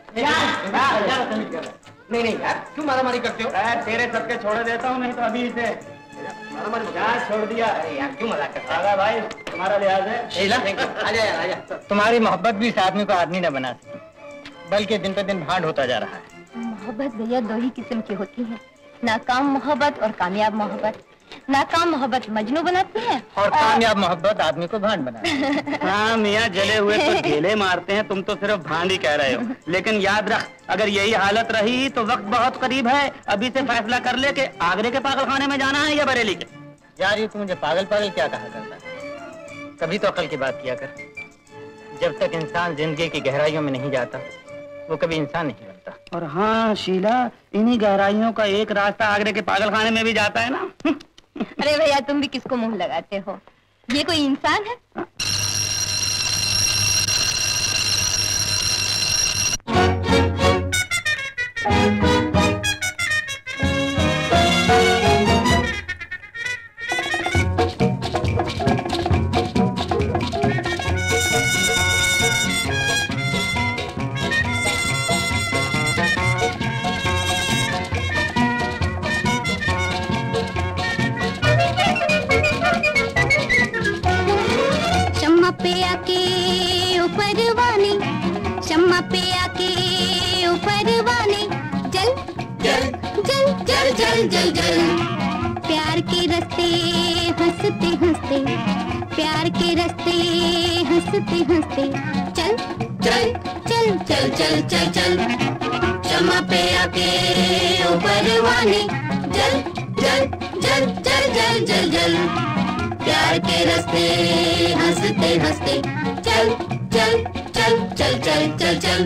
नहीं नहीं यार, क्यों मारामारी करते हो? तेरे सबके छोड़ देता हूँ, नहीं तो अभी इसे छोड़ दिया। अरे यार, क्यों मजाक करते हो? भाई तुम्हारा लिहाज है। शीला, आजा यार, आजा। तुम्हारी मोहब्बत भी इस आदमी को आदमी न बना सकी, बल्कि दिन पे दिन भांड होता जा रहा है। मोहब्बत भैया 2 ही किस्म की होती है, नाकाम मोहब्बत और कामयाब मोहब्बत। नाकाम मोहब्बत मजनू बनाती है और कामयाब मोहब्बत आदमी को भांड बनाती है। हाँ मियाँ, जले हुए तो ढेले मारते हैं, तुम तो सिर्फ भांड ही कह रहे हो। लेकिन याद रख, अगर यही हालत रही तो वक्त बहुत करीब है। अभी से फैसला कर ले कि आगरे के पागलखाने में जाना है या बरेली के। यार ये तू मुझे पागल पागल क्या कहा करता है? कभी तो अकल की बात किया कर। जब तक इंसान जिंदगी की गहराइयों में नहीं जाता, वो कभी इंसान नहीं बनता। और हाँ शीला, इन्हीं गहराइयों का एक रास्ता आगरे के पागलखाने में भी जाता है ना। अरे भैया, तुम भी किसको मुंह लगाते हो? ये कोई इंसान है? शम्मा पे आके ऊपर वाले चल चल चल चल चल चल चल प्यार के रास्ते हंसते हंसते, प्यार के रास्ते हंसते हंसते चल चल चल चल चल चल चल शम्मा पे आके ऊपर वाले जल जल जल जल जल जल जल प्यार के रास्ते हंसते हंसते चल चल चल चल चल चल चल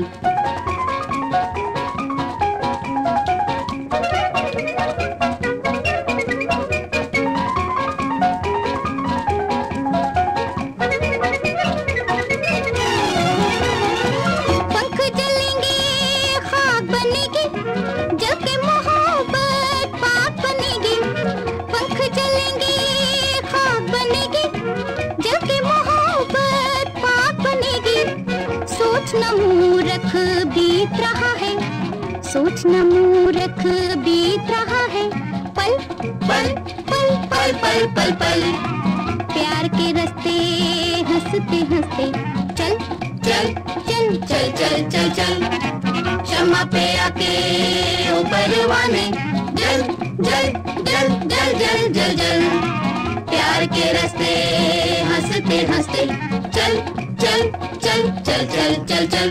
मूर्ख बीत रहा है सोचना मूर्ख बीत रहा है पल पल पल पल पल पल पल प्यार के रास्ते हंसते हंसते चल चल चल चल चल चल चल शम्मा पे आके ऊपर वाने जल जल जल जल जल जल जल प्यार के रास्ते हंसते हंसते चल चल चल चल चल चल चल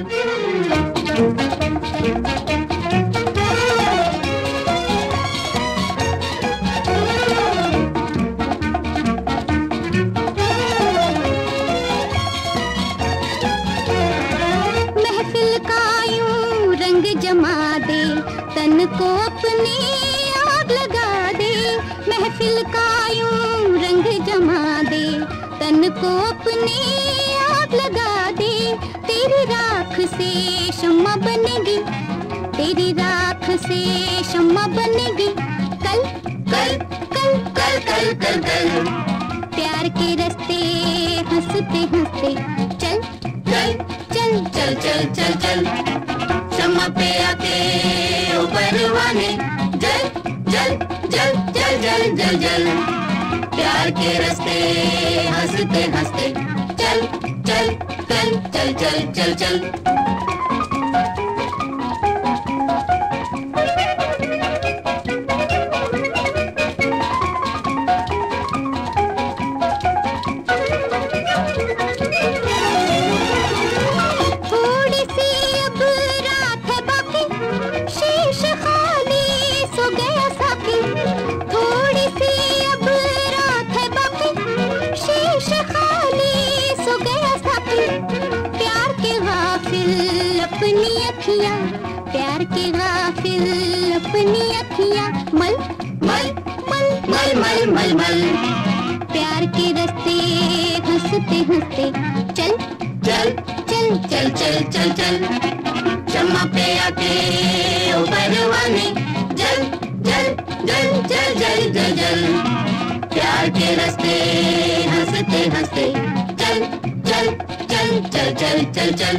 महफिल का यूं रंग जमा दे तन को अपनी आग लगा दे महफिल का यूं रंग जमा दे तन को अपनी लगा दे तेरी राख से शम्मा बनेगी तेरी राख से शम्मा बनेगी कल कल कल कल कल कल कल प्यार के रास्ते हंसते हंसते चल चल चल चल चल चल चल शम्मा पे आके ऊपर वाने जल जल जल जल जल जल जल प्यार के रास्ते हंसते हंसते चल चल चल चल चल चल चल थोड़ी सी अब रात है बाकी शीश खाली सो गया साकी थोड़ी सी अब रात है बाकी शीश खाली सो गया प्यार के गाफिल अपनी अखियाँ प्यार के गाफिल अपनी अखियाँ मल मल मल मल मल मल मल प्यार के रास्ते हंसते हंसते चल चल चल चल चल चल चल शम्मा पे आके ऊपर वाने जल जल जल जल जल जल जल प्यार के रास्ते हंसते हंसते चल चल चल चल चल चल चल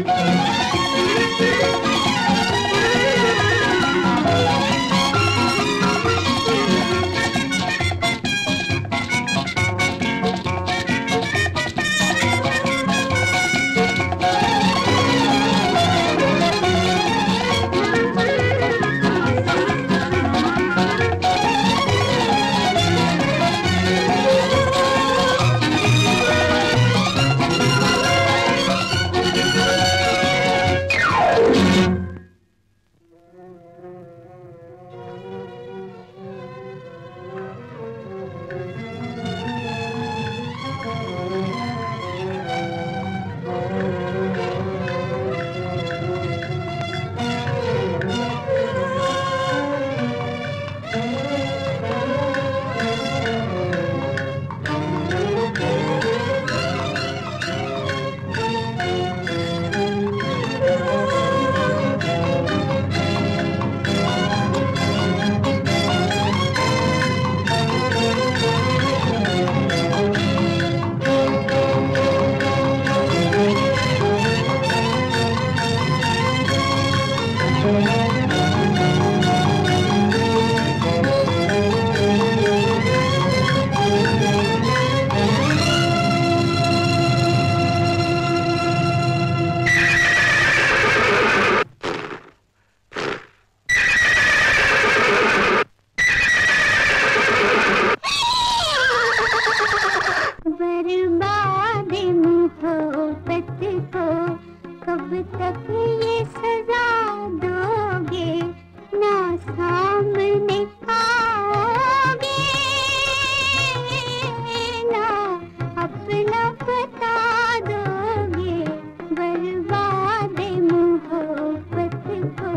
सामने आओ बता दोगे बर्बाद मोहब्बत को।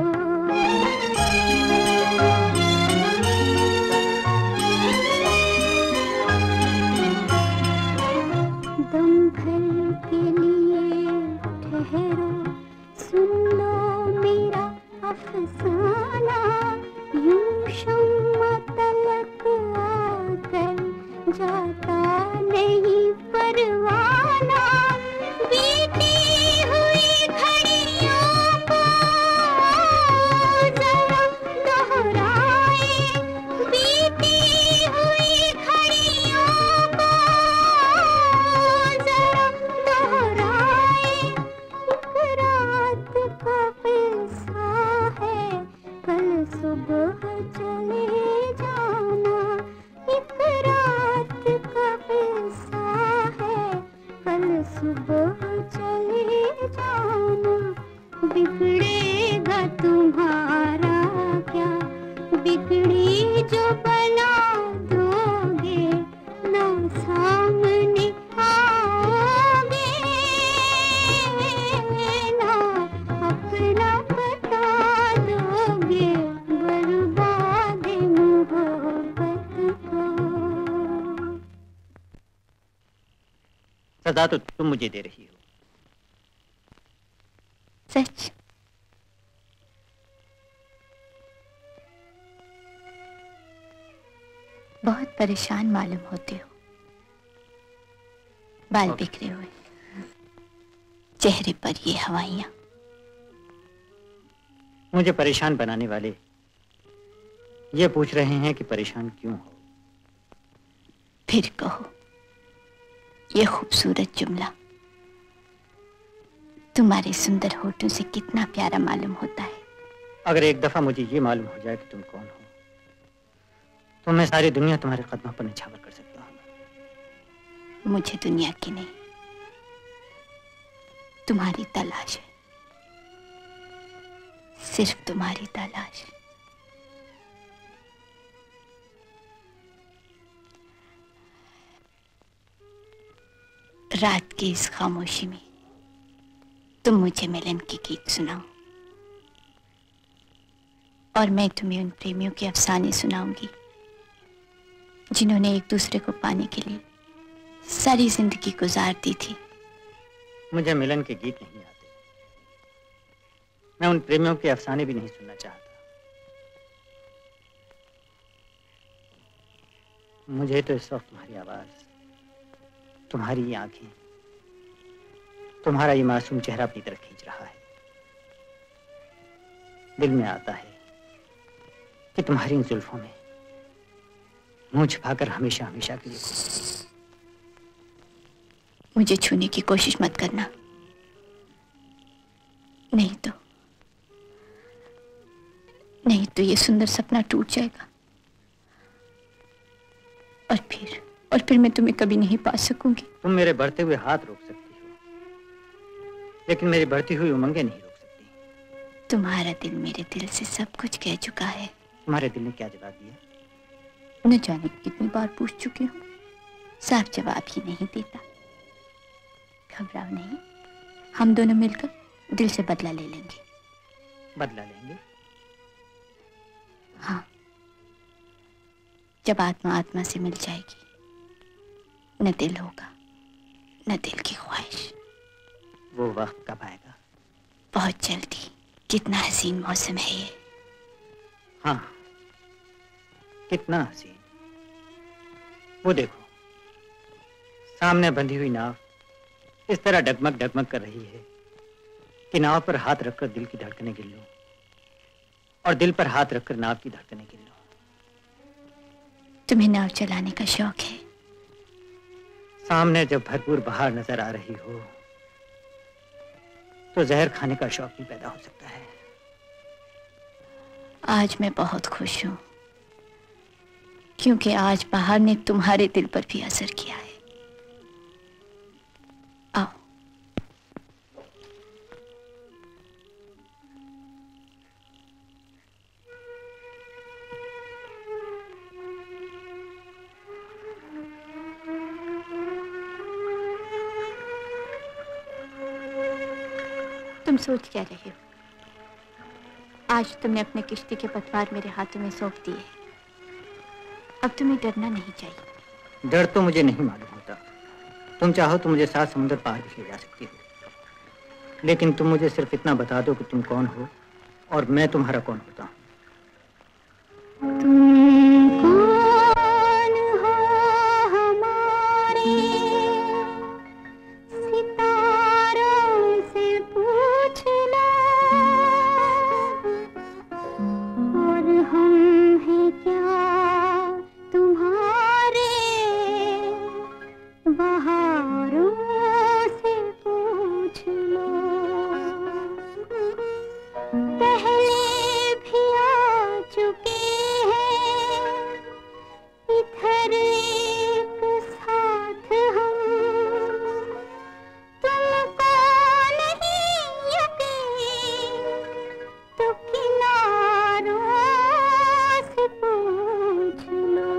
दम भर के लिए ठहरो, सुन लो मेरा अफसाना, यूं शम्मा तलक आकर जाता नहीं परवाना। बीती हुई घड़ियों को जरा दोहराए, बीती हुई घड़ियों को जरा दोहराए। एक रात का किस्सा है, कल सुबह चले जाना। एक रात का किस्सा है, कल सुबह चले जाना। बिगड़ेगा तुम्हारा क्या, बिगड़ी जो बना दोगे ना सामने आओगे, ना अपना बता दोगे बर्बाद मोहब्बत को। सजा तो तुम मुझे दे रही हो। सच? बहुत परेशान मालूम होते हो, बाल बिखरे हुए, चेहरे पर ये हवाइयां। मुझे परेशान बनाने वाले ये पूछ रहे हैं कि परेशान क्यों हो। फिर कहो ये खूबसूरत जुमला तुम्हारे सुंदर होठों से कितना प्यारा मालूम होता है। अगर एक दफा मुझे ये मालूम हो जाए कि तुम कौन हो, तो मैं सारी दुनिया तुम्हारे कदमों पर निछावर कर सकता हूँ। मुझे दुनिया की नहीं, तुम्हारी तलाश है, सिर्फ तुम्हारी तलाश। रात की इस खामोशी में तुम मुझे मिलन के गीत सुनाओ और मैं तुम्हें उन प्रेमियों के अफसाने सुनाऊंगी जिन्होंने एक दूसरे को पाने के लिए सारी जिंदगी गुजार दी थी। मुझे मिलन के गीत नहीं आते, मैं उन प्रेमियों के अफसाने भी नहीं सुनना चाहता। मुझे तो इस वक्त तुम्हारी आवाज, तुम्हारी ये आंखें, तुम्हारा ये मासूम चेहरा अपनी तरफ खींच रहा है। दिल में आता है कि तुम्हारी इन जुल्फों में मुंह छुपाकर हमेशा हमेशा के लिए खो। मुझे छूने की कोशिश मत करना, नहीं तो ये सुंदर सपना टूट जाएगा और फिर मैं तुम्हें कभी नहीं पा सकूंगी। तुम मेरे बढ़ते हुए हाथ रोक सकती हो, लेकिन मेरी बढ़ती हुई उमंगें नहीं रोक सकती। तुम्हारा दिल मेरे दिल से सब कुछ कह चुका है। तुम्हारे दिल ने क्या जवाब दिया? न जाने कितनी बार पूछ चुकी हूँ, साफ जवाब ही नहीं देता। घबराओ नहीं, हम दोनों मिलकर दिल से बदला ले लेंगे। बदला लेंगे? हाँ, जब आत्मा आत्मा से मिल जाएगी, न दिल होगा न दिल की ख्वाहिश। वो वक्त कब आएगा? बहुत जल्दी। कितना हसीन मौसम है ये। हाँ, कितना हसीन। वो देखो, सामने बंधी हुई नाव इस तरह डगमग डगमग कर रही है कि नाव पर हाथ रखकर दिल की धड़कनें गिन लो और दिल पर हाथ रखकर नाव की धड़कनें गिन लो। तुम्हें नाव चलाने का शौक है? सामने जब भरपूर बहार नजर आ रही हो तो जहर खाने का शौक भी पैदा हो सकता है। आज मैं बहुत खुश हूं क्योंकि आज बहार ने तुम्हारे दिल पर भी असर किया है। आओ। तुम सोच क्या रहे हो? आज तुमने अपने किश्ती के पतवार मेरे हाथों में सौंप दिए। अब तुम्हें डरना नहीं चाहिए। डर तो मुझे नहीं मालूम होता। तुम चाहो तो मुझे 7 समुद्र पार भी ले जा सकती हो, लेकिन तुम मुझे सिर्फ इतना बता दो कि तुम कौन हो और मैं तुम्हारा कौन होता हूँ। तुम कौन हो हमारे सितारों से पूछ लो, और हम हैं क्या तुम्हारे बहारों से पूछ लो। पहले भी आ चुके हैं इधर एक साथ हम, तुमको नहीं यकीन तो किनारों से पूछ लो।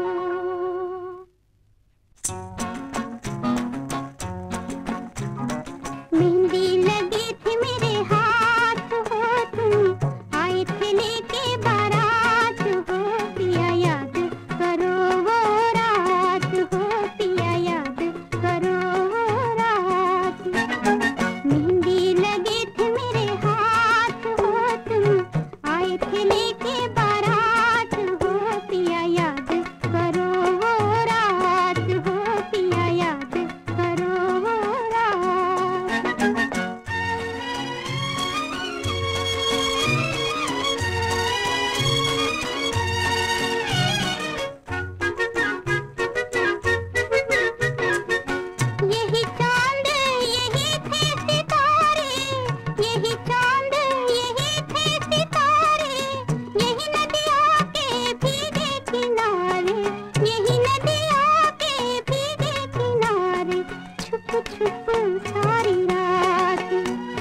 मेहंदी लगी थी मेरे हाथ हो, तुम आए थे लेके बारात हो, पिया याद करो वो रात हो, पिया याद करो वो रात। मेहंदी लगी थी मेरे हाथ हो, तुम आए थे लेके बारात हो, पिया याद करो वो रात हो, पिया याद करो वो रात। यही चांद यही थे सितारे, यही चांद यही थे सितारे, यही नदिया के भीगे किनारे, यही नदिया के भीगे किनारे, छुप छुप सारी रात,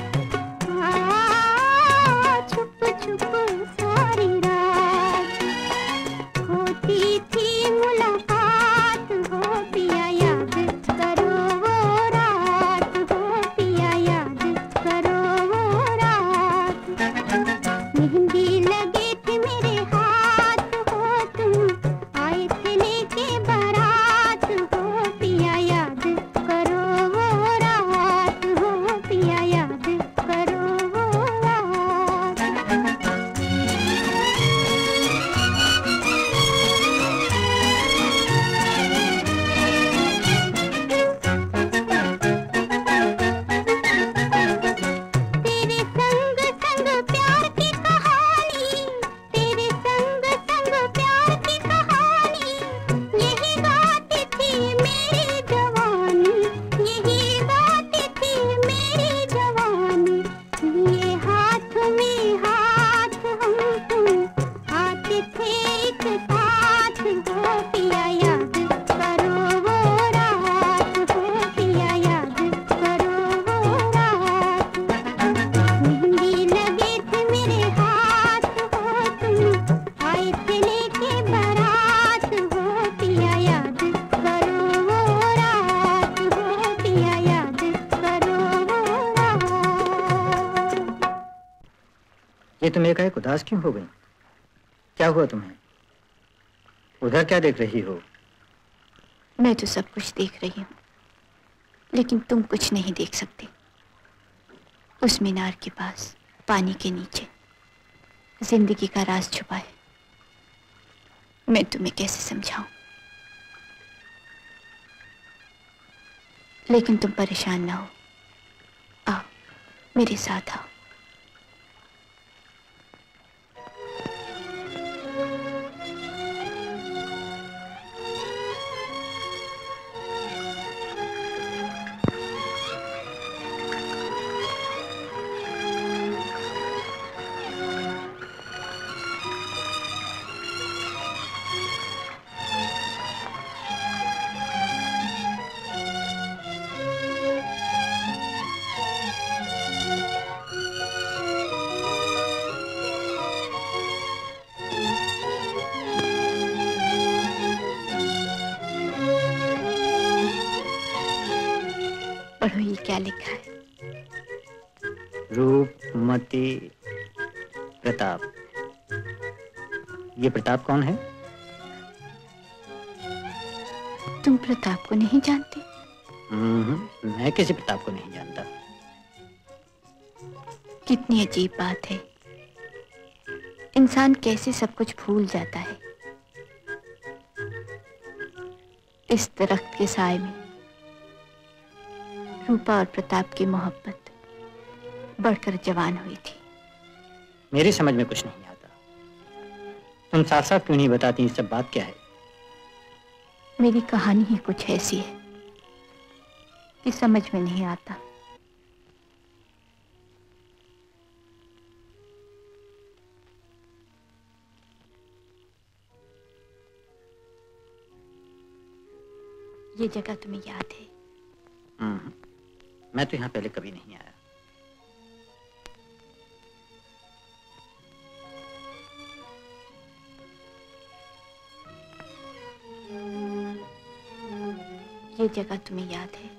छुप छुप सारी रात होती थी मुलाकात हो, पिया याद करो वो रात हो, पिया याद करो वो रात। मेहंदी लगी थी मेरे हाथ हो, तुम आए थे लेके बारात हो, पिया याद करो वो रात हो, पिया याद करो वो रात। तेरे संग संग प्यार की कहानी, तेरे संग संग प्यार की कहानी, यही गाती थी मेरी जवानी, यही गाती थी मेरी जवानी। लिए हाथ में हाथ हम तुम आते थे एक साथ हो, पिया याद करो वो रात हो, पिया याद करो वो रात। मेहंदी लगी थी मेरे हाथ हो, तुम आए थे लेके बारात हो, पिया याद करो वो रात हो, पिया याद करो वो रात। ये तुम एकाएक उदास क्यों हो गई? क्या हुआ तुम्हें? उधर क्या देख रही हो? मैं तो सब कुछ देख रही हूँ, लेकिन तुम कुछ नहीं देख सकते। उस मीनार के पास पानी के नीचे जिंदगी का राज छुपा है। मैं तुम्हें कैसे समझाऊं? लेकिन तुम परेशान ना हो, आओ मेरे साथ आओ। पढ़ो ये क्या लिखा है। रूपमती प्रताप। ये प्रताप कौन है? तुम प्रताप को नहीं जानते? मैं किसी प्रताप को नहीं जानता। कितनी अजीब बात है, इंसान कैसे सब कुछ भूल जाता है। इस दरख्त के साए में रूपा और प्रताप की मोहब्बत बढ़कर जवान हुई थी। मेरी समझ में कुछ नहीं आता। तुम साफ साफ क्यों नहीं बताती ये सब बात क्या है? मेरी कहानी ही कुछ ऐसी है कि समझ में नहीं आता। ये जगह तुम्हें याद है? मैं तो यहाँ पहले कभी नहीं आया। ये जगह तुम्हें याद है?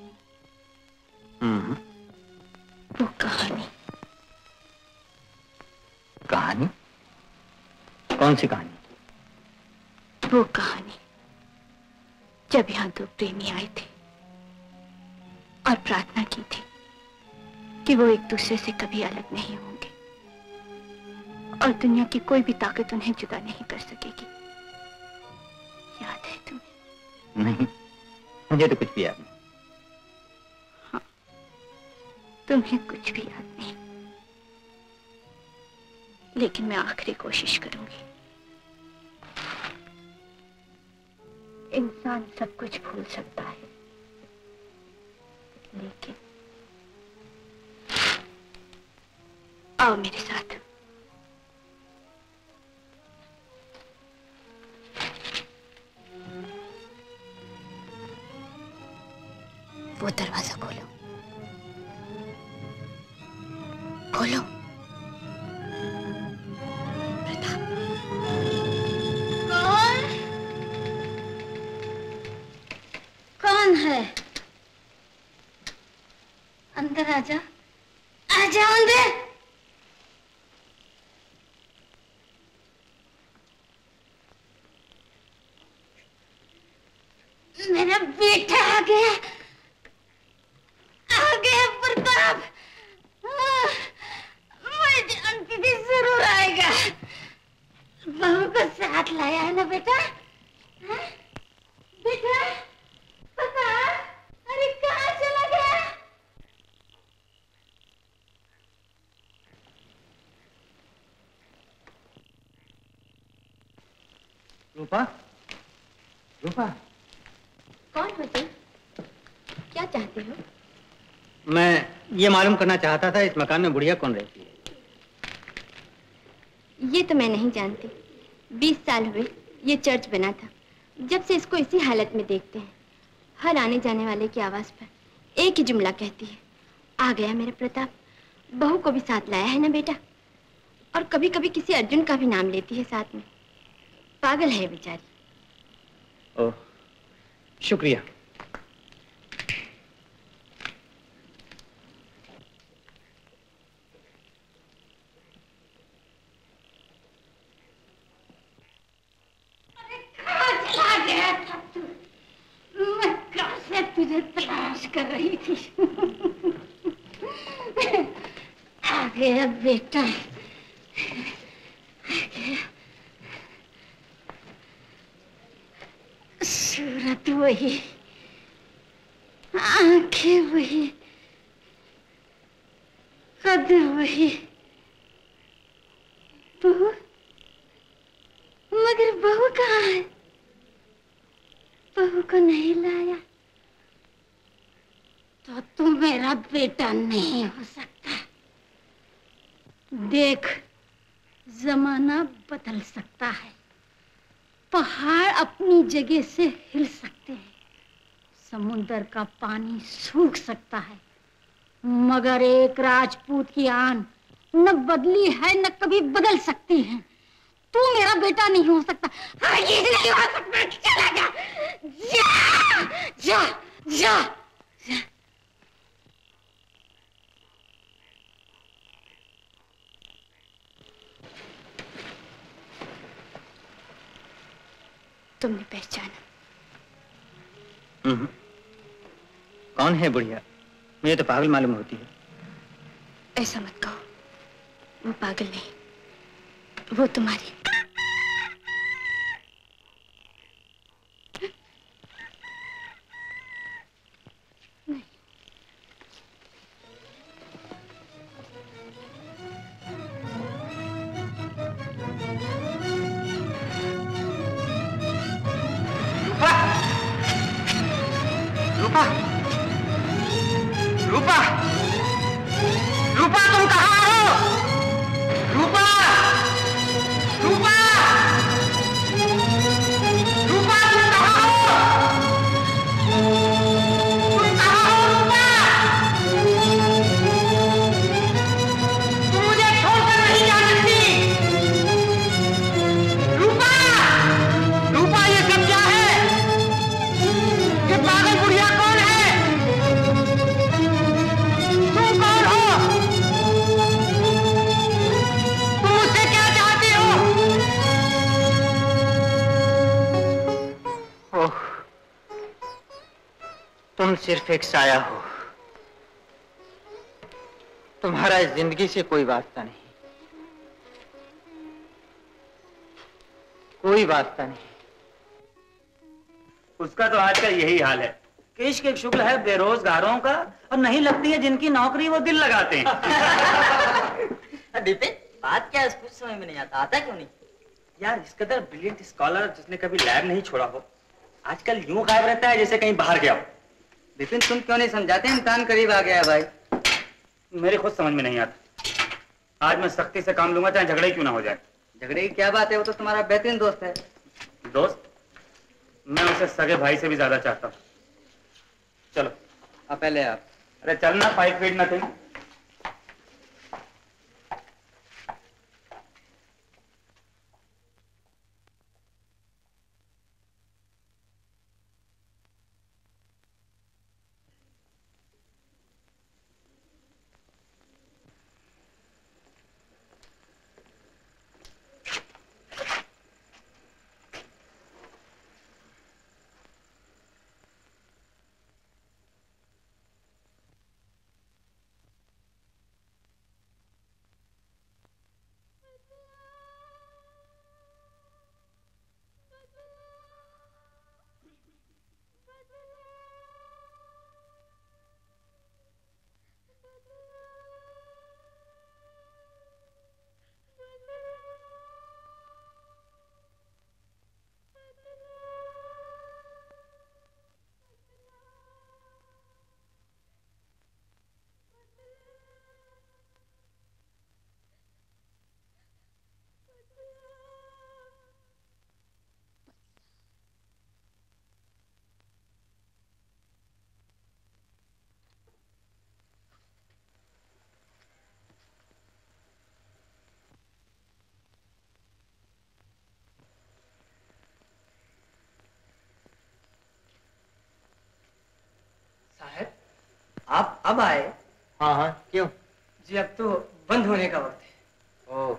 वो कहानी। कहानी? कौन सी कहानी? वो कहानी जब यहाँ दो प्रेमी आए थे और प्रार्थना की थी कि वो एक दूसरे से कभी अलग नहीं होंगे और दुनिया की कोई भी ताकत उन्हें जुदा नहीं कर सकेगी। याद है तुम्हें? नहीं, मुझे तो कुछ भी याद नहीं। हाँ, तुम्हें कुछ भी याद नहीं, लेकिन मैं आखिरी कोशिश करूंगी। इंसान सब कुछ भूल सकता है, लेकिन आओ मेरे साथ। वो दरवाजा खोलो, खोलो। कौन है? अंदर आजा, आजा अंदर। मेरा बेटा आ गया, आ गया प्रताप। मैं जानती थी जरूर आएगा। बहू को साथ लाया है ना बेटा? बेटा अरे कहाँ चला गया? रूपा, रूपा। कौन हो तुम? क्या चाहते हो? मैं ये मालूम करना चाहता था इस मकान में बुढ़िया कौन रहती है? ये तो मैं नहीं जानती। 20 साल हुए ये चर्च बना था, जब से इसको इसी हालत में देखते हैं। हर आने जाने वाले की आवाज पर एक ही जुमला कहती है, आ गया मेरा प्रताप। बहू को भी साथ लाया है ना बेटा? और कभी कभी किसी अर्जुन का भी नाम लेती है साथ में। पागल है बेचारी। ओह, शुक्रिया। चला गया था तू? मैं कहाँ से तुझे तलाश कर रही थी। आ गया बेटा, आ गया। सूरत वही, आंखें वही, कद वही। बहू, मगर बहू कहाँ है? बहू को नहीं लाया तो तू मेरा बेटा नहीं हो सकता। देख, जमाना बदल सकता है, पहाड़ अपनी जगह से हिल सकते हैं, समुंदर का पानी सूख सकता है, मगर एक राजपूत की आन न बदली है न कभी बदल सकती है। तू मेरा बेटा नहीं हो सकता, हरगिज़ नहीं हो सकता। चला जा, जा, जा, जा, जा। तुमने पहचाना। कौन है बुढ़िया? मुझे तो पागल मालूम होती है। ऐसा मत कहो, वो पागल नहीं, वो तुम्हारी रूपा, रूपा, रूपा तुम कहाँ हो? रूपा, रूपा, रूपा तुम कहाँ हो? तुम कहाँ हो रूपा? तुम मुझे छोड़कर नहीं जा सकती। रूपा, रूपा ये सब क्या है? ये पागल बुढ़िया कौन है? तुम कौन हो? तुम मुझसे क्या चाहती हो? ओह, तुम सिर्फ एक साया हो। तुम्हारा इस जिंदगी से कोई वास्ता नहीं, कोई वास्ता नहीं। उसका तो आजकल यही हाल है कि इश्क एक शुक्ल है बेरोजगारों का, और नहीं लगती है जिनकी नौकरी वो दिल लगाते हैं। विपिन, बात क्या है कुछ समझ में नहीं आता क्यों नहीं? यार इस कदर ब्रिलियंट स्कॉलर जिसने कभी लैब नहीं छोड़ा हो, आजकल यूं गायब रहता है जैसे कहीं बाहर गया हो। विपिन तुम क्यों नहीं समझाते? इम्तिहान करीब आ गया है भाई। मेरे खुद समझ में नहीं आता। आज मैं सख्ती से काम लूंगा चाहे झगड़े ही क्यों ना हो जाए। झगड़े की क्या बात है, वो तो तुम्हारा बेहतरीन दोस्त है। दोस्त? मैं उसे सगे भाई से भी ज्यादा चाहता हूँ। चलो पहले आप। अरे चलना, 5 फीट नथिंग। साहब, आप अब आए? हाँ हाँ, क्यों? जी अब तो बंद होने का वक्त है। ओह,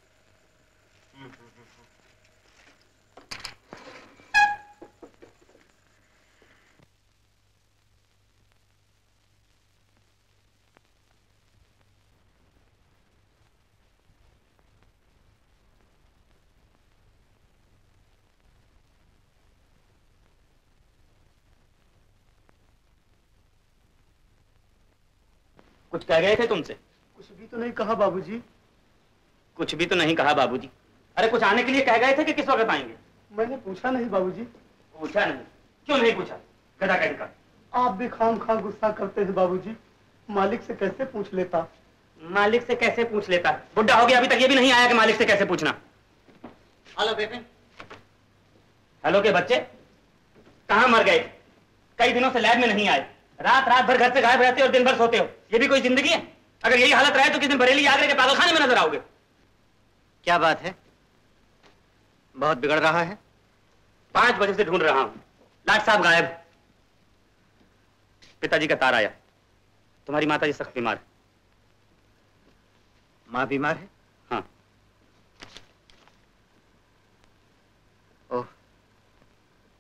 कुछ कह गए थे तुमसे? कुछ भी तो नहीं कहा बाबूजी। कुछ भी तो नहीं कहा बाबूजी? अरे कुछ आने के लिए कह गए थे कि किस वक्त आएंगे? मैंने पूछा नहीं बाबूजी। पूछा नहीं? क्यों नहीं पूछा? गधा कहीं का। आप भी खामखा गुस्सा करते हैं बाबूजी। मालिक से कैसे पूछ लेता? मालिक से कैसे पूछ लेता? बुढ़ा हो गया, अभी तक ये भी नहीं आया कि मालिक से कैसे पूछना। Hello baby. हेलो के बच्चे कहाँ मर गए? कई दिनों से लैब में नहीं आए, रात रात भर घर से गायब रहते हो और दिन भर सोते हो। ये भी कोई जिंदगी है? अगर यही हालत रहे तो किस दिन बरेली आगरे के पागलखाने में नजर आओगे। क्या बात है? बहुत बिगड़ रहा है। 5 बजे से ढूंढ रहा हूं, लाट साहब गायब। पिताजी का तार आया, तुम्हारी माता जी सख्त बीमार है। माँ बीमार है? हाँ। ओह,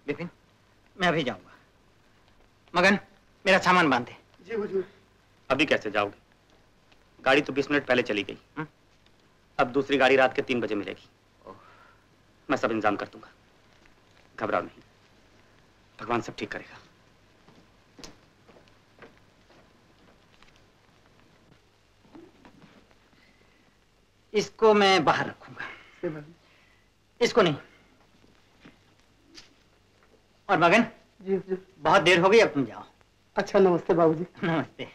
विपिन, मैं अभी जाऊंगा। मगन, मेरा सामान बांध दे। जी हुजूर। अभी कैसे जाओगे? गाड़ी तो 20 मिनट पहले चली गई। अब दूसरी गाड़ी रात के 3 बजे मिलेगी। मैं सब इंतजाम कर दूंगा, घबराओ नहीं, भगवान सब ठीक करेगा। इसको मैं बाहर रखूंगा, इसको नहीं। और मगन जी हुजूर। बहुत देर हो गई, अब तुम जाओ। अच्छा नमस्ते बाबूजी। नमस्ते।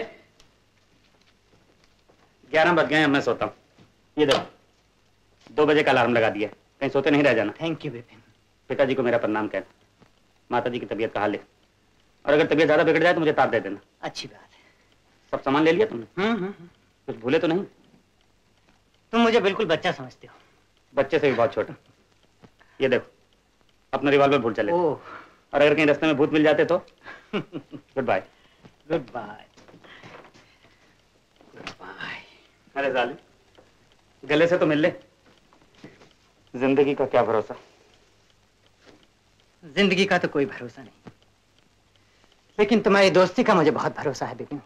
11 बज गए हैं, अब मैं सोता हूँ। ये देखो 2 बजे का अलार्म लगा दिया, कहीं सोते नहीं रह जाना। Thank you Vipin. पिताजी को मेरा प्रणाम कहना, माताजी की तबीयत का हाल लिख, और अगर तबीयत ज्यादा बिगड़ जाए तो मुझे तार दे देना। अच्छी बात है। सब सामान ले लिया तुमने? कुछ भूले तो नहीं? तुम मुझे बिल्कुल बच्चा समझते हो। बच्चे से भी बहुत छोटा। ये देखो अपना रिवॉल्वर भूल चले, और अगर कहीं रास्ते में भूत मिल जाते तो? Goodbye. Goodbye. Goodbye. अरे जालिम, गले से तो मिल ले। जिंदगी का क्या भरोसा? जिंदगी का तो कोई भरोसा नहीं, लेकिन तुम्हारी दोस्ती का मुझे बहुत भरोसा है विपिन।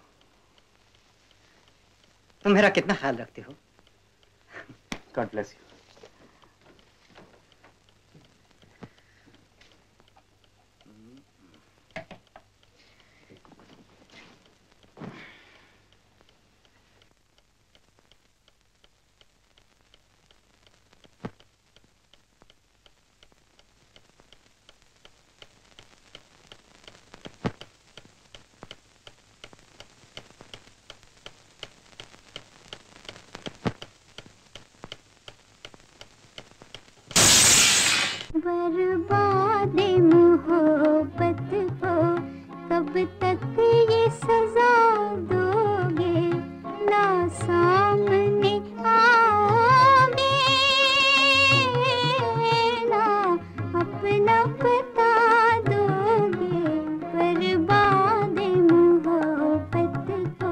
तुम मेरा कितना ख्याल रखते हो। God bless you. बर्बाद मोहब्बत को कब तक ये सजा दोगे, ना सामने आओगे, ना अपना पता दोगे, बर्बाद मोहब्बत को।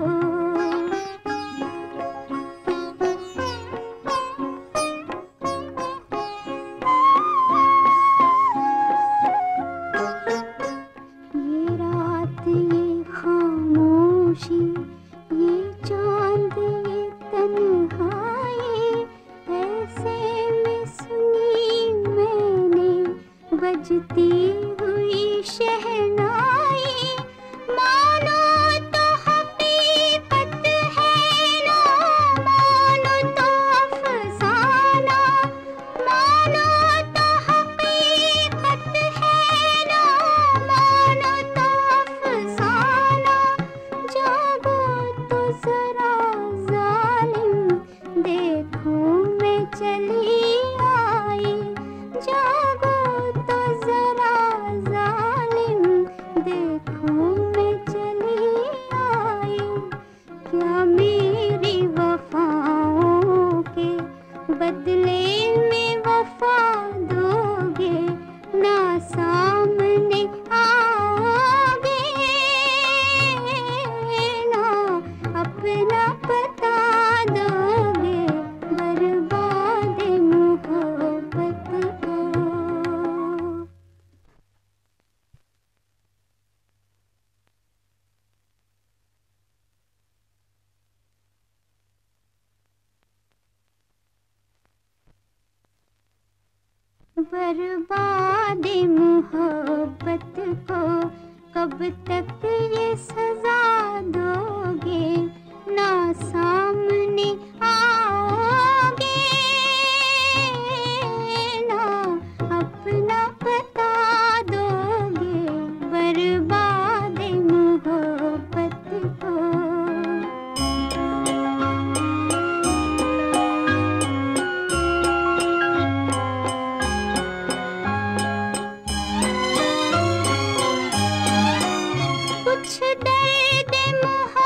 ये चांद ये तन्हाई, ऐसे में सुनी मैंने बजती हुई शहनाई। मानो तो हकीकत है ना, मानो तो अफसाना, मानो तो हकीकत है ना, मानो तो अफसाना। जागो तो जरा जालिम, देखो मैं चली आई। जागो तो जरा जालिम, देखो मैं चली आई। क्या मेरी वफाओं के बदले में वफा दोगे, ना सामने आओगे, ना अपना पता दोगे, बर्बाद मोहब्बत को। बर्बाद मोहब्बत को कब तक ये सजा दोगे, ना सामने आओगे, ना अपना पता दोगे, बर्बाद मोहब्बत को। कुछ दर्द मोहब्बत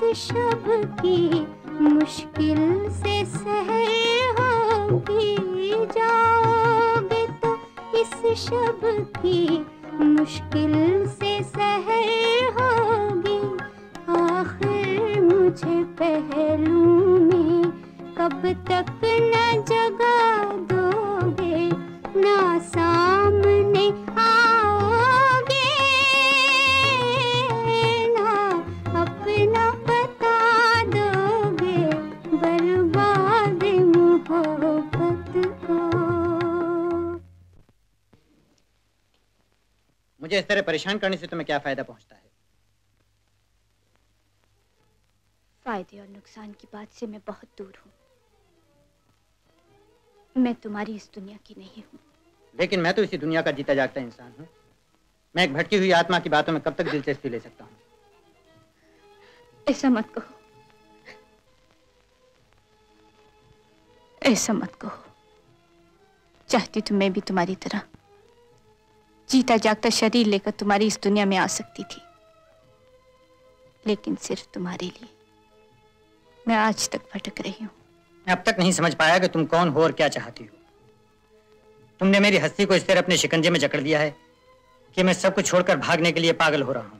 शब की मुश्किल से सहर होगी, जाओगे तो इस शब की मुश्किल से सहर होगी। आखिर मुझे पहलू में कब तक न जगा दोगे, ना सामने आओगे, ना अपना बता दोगे, बर्बाद मोहब्बत को। मुझे इस तरह परेशान करने से तुम्हें क्या फायदा पहुंचता है? फायदे और नुकसान की बात से मैं बहुत दूर हूँ। मैं तुम्हारी इस दुनिया की नहीं हूँ। लेकिन मैं तो इसी दुनिया का जीता जागता इंसान हूँ। मैं एक भटकी हुई आत्मा की बातों में कब तक दिलचस्पी ले सकता हूँ? ऐसा मत कहो, ऐसा मत कहो। चाहती तो मैं भी तुम्हारी तरह जीता जागता शरीर लेकर तुम्हारी इस दुनिया में आ सकती थी, लेकिन सिर्फ तुम्हारे लिए मैं आज तक भटक रही हूँ। मैं अब तक नहीं समझ पाया कि तुम कौन हो और क्या चाहती हो। तुमने मेरी हस्ती को इस तरह अपने शिकंजे में जकड़ दिया है कि मैं सब कुछ छोड़कर भागने के लिए पागल हो रहा हूँ।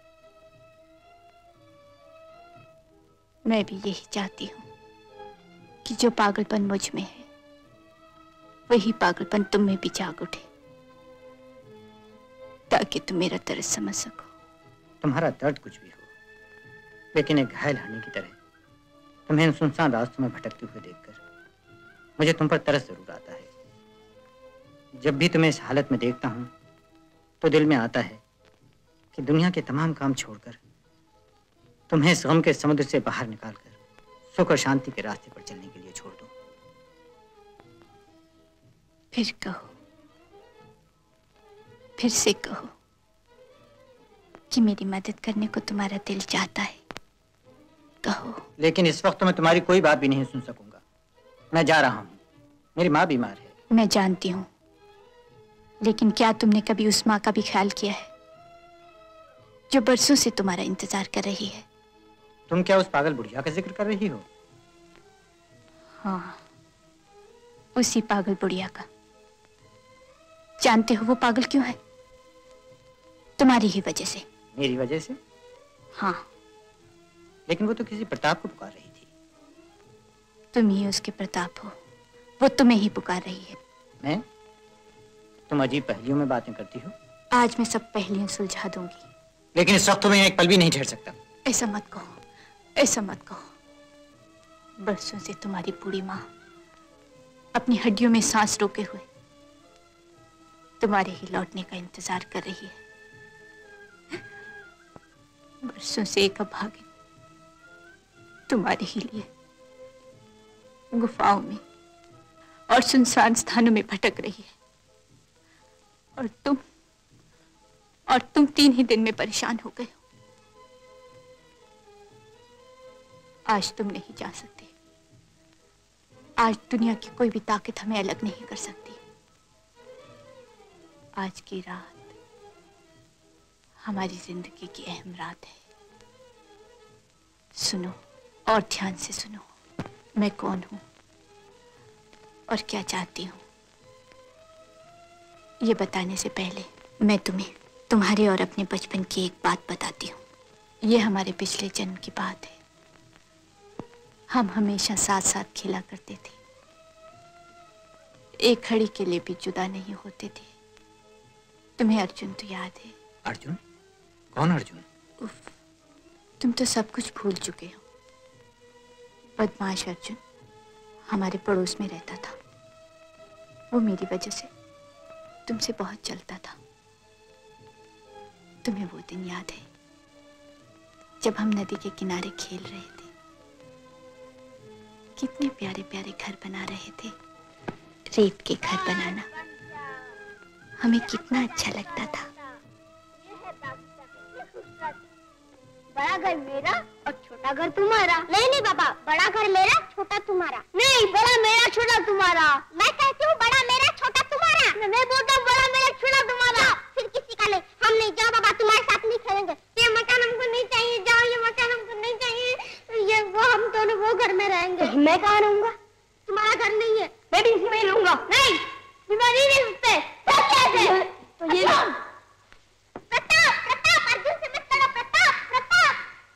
मैं भी यही चाहती हूँ कि जो पागलपन मुझ में है वही पागलपन तुम में भी जाग उठे, ताकि तुम मेरा दर्द समझ सको। तुम्हारा दर्द कुछ भी हो, लेकिन एक घायल हड्डी की तरह तुम्हें इन सुनसान रास्तों में भटकते हुए देखकर मुझे तुम पर तरस जरूर आता है। जब भी तुम्हें इस हालत में देखता हूँ तो दिल में आता है कि दुनिया के तमाम काम छोड़कर तुम्हें इस गम के समुद्र से बाहर निकालकर सुख और शांति के रास्ते पर चलने के लिए छोड़ दूं। फिर कहो, फिर से कहो कि मेरी मदद करने को तुम्हारा दिल चाहता है। कहो। लेकिन इस वक्त तो मैं तुम्हारी कोई बात भी नहीं सुन सकूंगा। मैं जा रहा हूँ, मेरी माँ बीमार है। मैं जानती हूँ, लेकिन क्या तुमने कभी उस माँ का भी ख्याल किया है जो बरसों से तुम्हारा इंतजार कर रही है? तुम क्या उस पागल बुढ़िया का जिक्र कर रही हो? हाँ, उसी पागल बुढ़िया का। जानते हो वो पागल क्यों है? तुम्हारी ही वजह से। मेरी वजह से? हाँ। लेकिन वो तो किसी प्रताप को पुकार रही थी। तुम ही उसके प्रताप हो, वो तुम्हें ही पुकार रही है। मैं? तुम अजीब पहेलियों में बातें करती हो। आज मैं सब पहेलियां सुलझा दूंगी। लेकिन इस वक्त मैं एक पल भी नहीं ठहर सकता। ऐसा मत कहो, ऐसा मत कहो। बरसों से तुम्हारी बूढ़ी माँ अपनी हड्डियों में सांस रोके हुए तुम्हारे ही लौटने का इंतजार कर रही है। बरसों से एक अभागी तुम्हारे ही लिए गुफाओं में और सुनसान स्थानों में भटक रही है, और तुम 3 ही दिन में परेशान हो गए हो। आज तुम नहीं जा सकते। आज दुनिया की कोई भी ताकत हमें अलग नहीं कर सकती। आज की रात हमारी जिंदगी की अहम रात है। सुनो और ध्यान से सुनो, मैं कौन हूं और क्या चाहती हूं। ये बताने से पहले मैं तुम्हें तुम्हारे और अपने बचपन की एक बात बताती हूँ। ये हमारे पिछले जन्म की बात है। हम हमेशा साथ साथ खेला करते थे, एक घड़ी के लिए भी जुदा नहीं होते थे। तुम्हें अर्जुन तो याद है? अर्जुन? कौन अर्जुन? उफ, तुम तो सब कुछ भूल चुके हो। बदमाश अर्जुन हमारे पड़ोस में रहता था। वो मेरी वजह से तुमसे बहुत चलता था। तुम्हें वो दिन याद है जब हम नदी के किनारे खेल रहे थे? कितने प्यारे प्यारे घर बना रहे थे। रेत के घर बनाना हमें कितना अच्छा लगता था। बड़ा घर मेरा और छोटा घर तुम्हारा। नहीं नहीं बाबा, बड़ा घर मेरा, छोटा तुम्हारा। नहीं, बड़ा मेरा, छोटा तुम्हारा। मैं कहती हूँ बड़ा मेरा, छोटा तुम्हारा। मैं बोलता हूँ बड़ा मेरा, छोटा तुम्हारा। फिर किसी का नहीं, हम नहीं। जाओ बाबा, तुम्हारे साथ नहीं खेलेंगे। ये मकान हमको नहीं चाहिए। जाओ, ये मकान हमको नहीं चाहिए। रहेंगे। तो मैं कहाँ रहूंगा? तुम्हारा घर नहीं है, मैं भी इसी में ही रहूंगा। नहीं, बीमारी नहीं उससे। कैसे? तो ये प्रताप, प्रताप, अर्जुन से मत करो, प्रताप, प्रताप।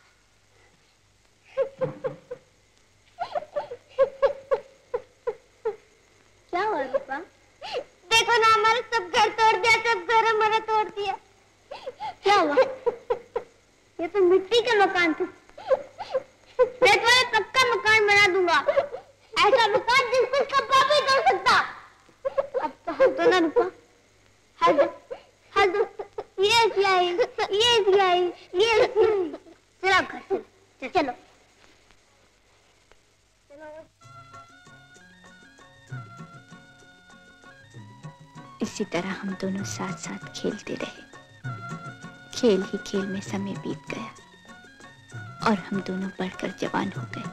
क्या हुआ रूपा? देखो ना, हमारा सब घर तोड़ दिया, सब घर हमारा तोड़ दिया। क्या हुआ? ये तो मिट्टी का मकान था। मैं तुम्हें पक्का मकान बना दूंगा, ऐसा मकान जिसको उसका बाप ही कर सकता। अब तो हम तो ना रूपा, हद हद, ये सियाई, ये सियाई, ये सियाई। चलो घर चलो, चलो। इसी तरह हम दोनों साथ साथ खेलते रहे। खेल ही खेल में समय बीत गया और हम दोनों बढ़कर जवान हो गए।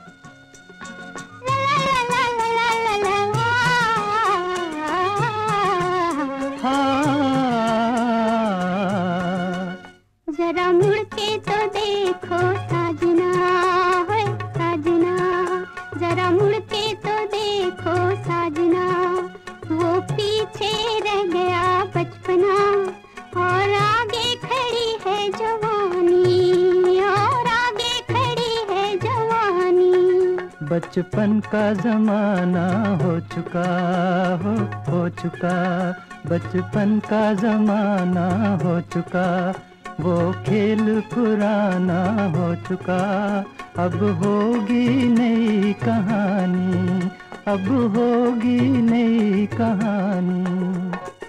जरा मुड़ के तो देखो साजना, है साजना, जरा मुड़ के तो देखो साजना, वो पीछे रह गया बचपना और आगे खड़ी है जवानी, और आगे खड़ी है जवानी। बचपन का जमाना हो चुका, हो चुका, बचपन का जमाना हो चुका, वो खेल पुराना हो चुका, अब होगी नई कहानी, अब होगी नई कहानी।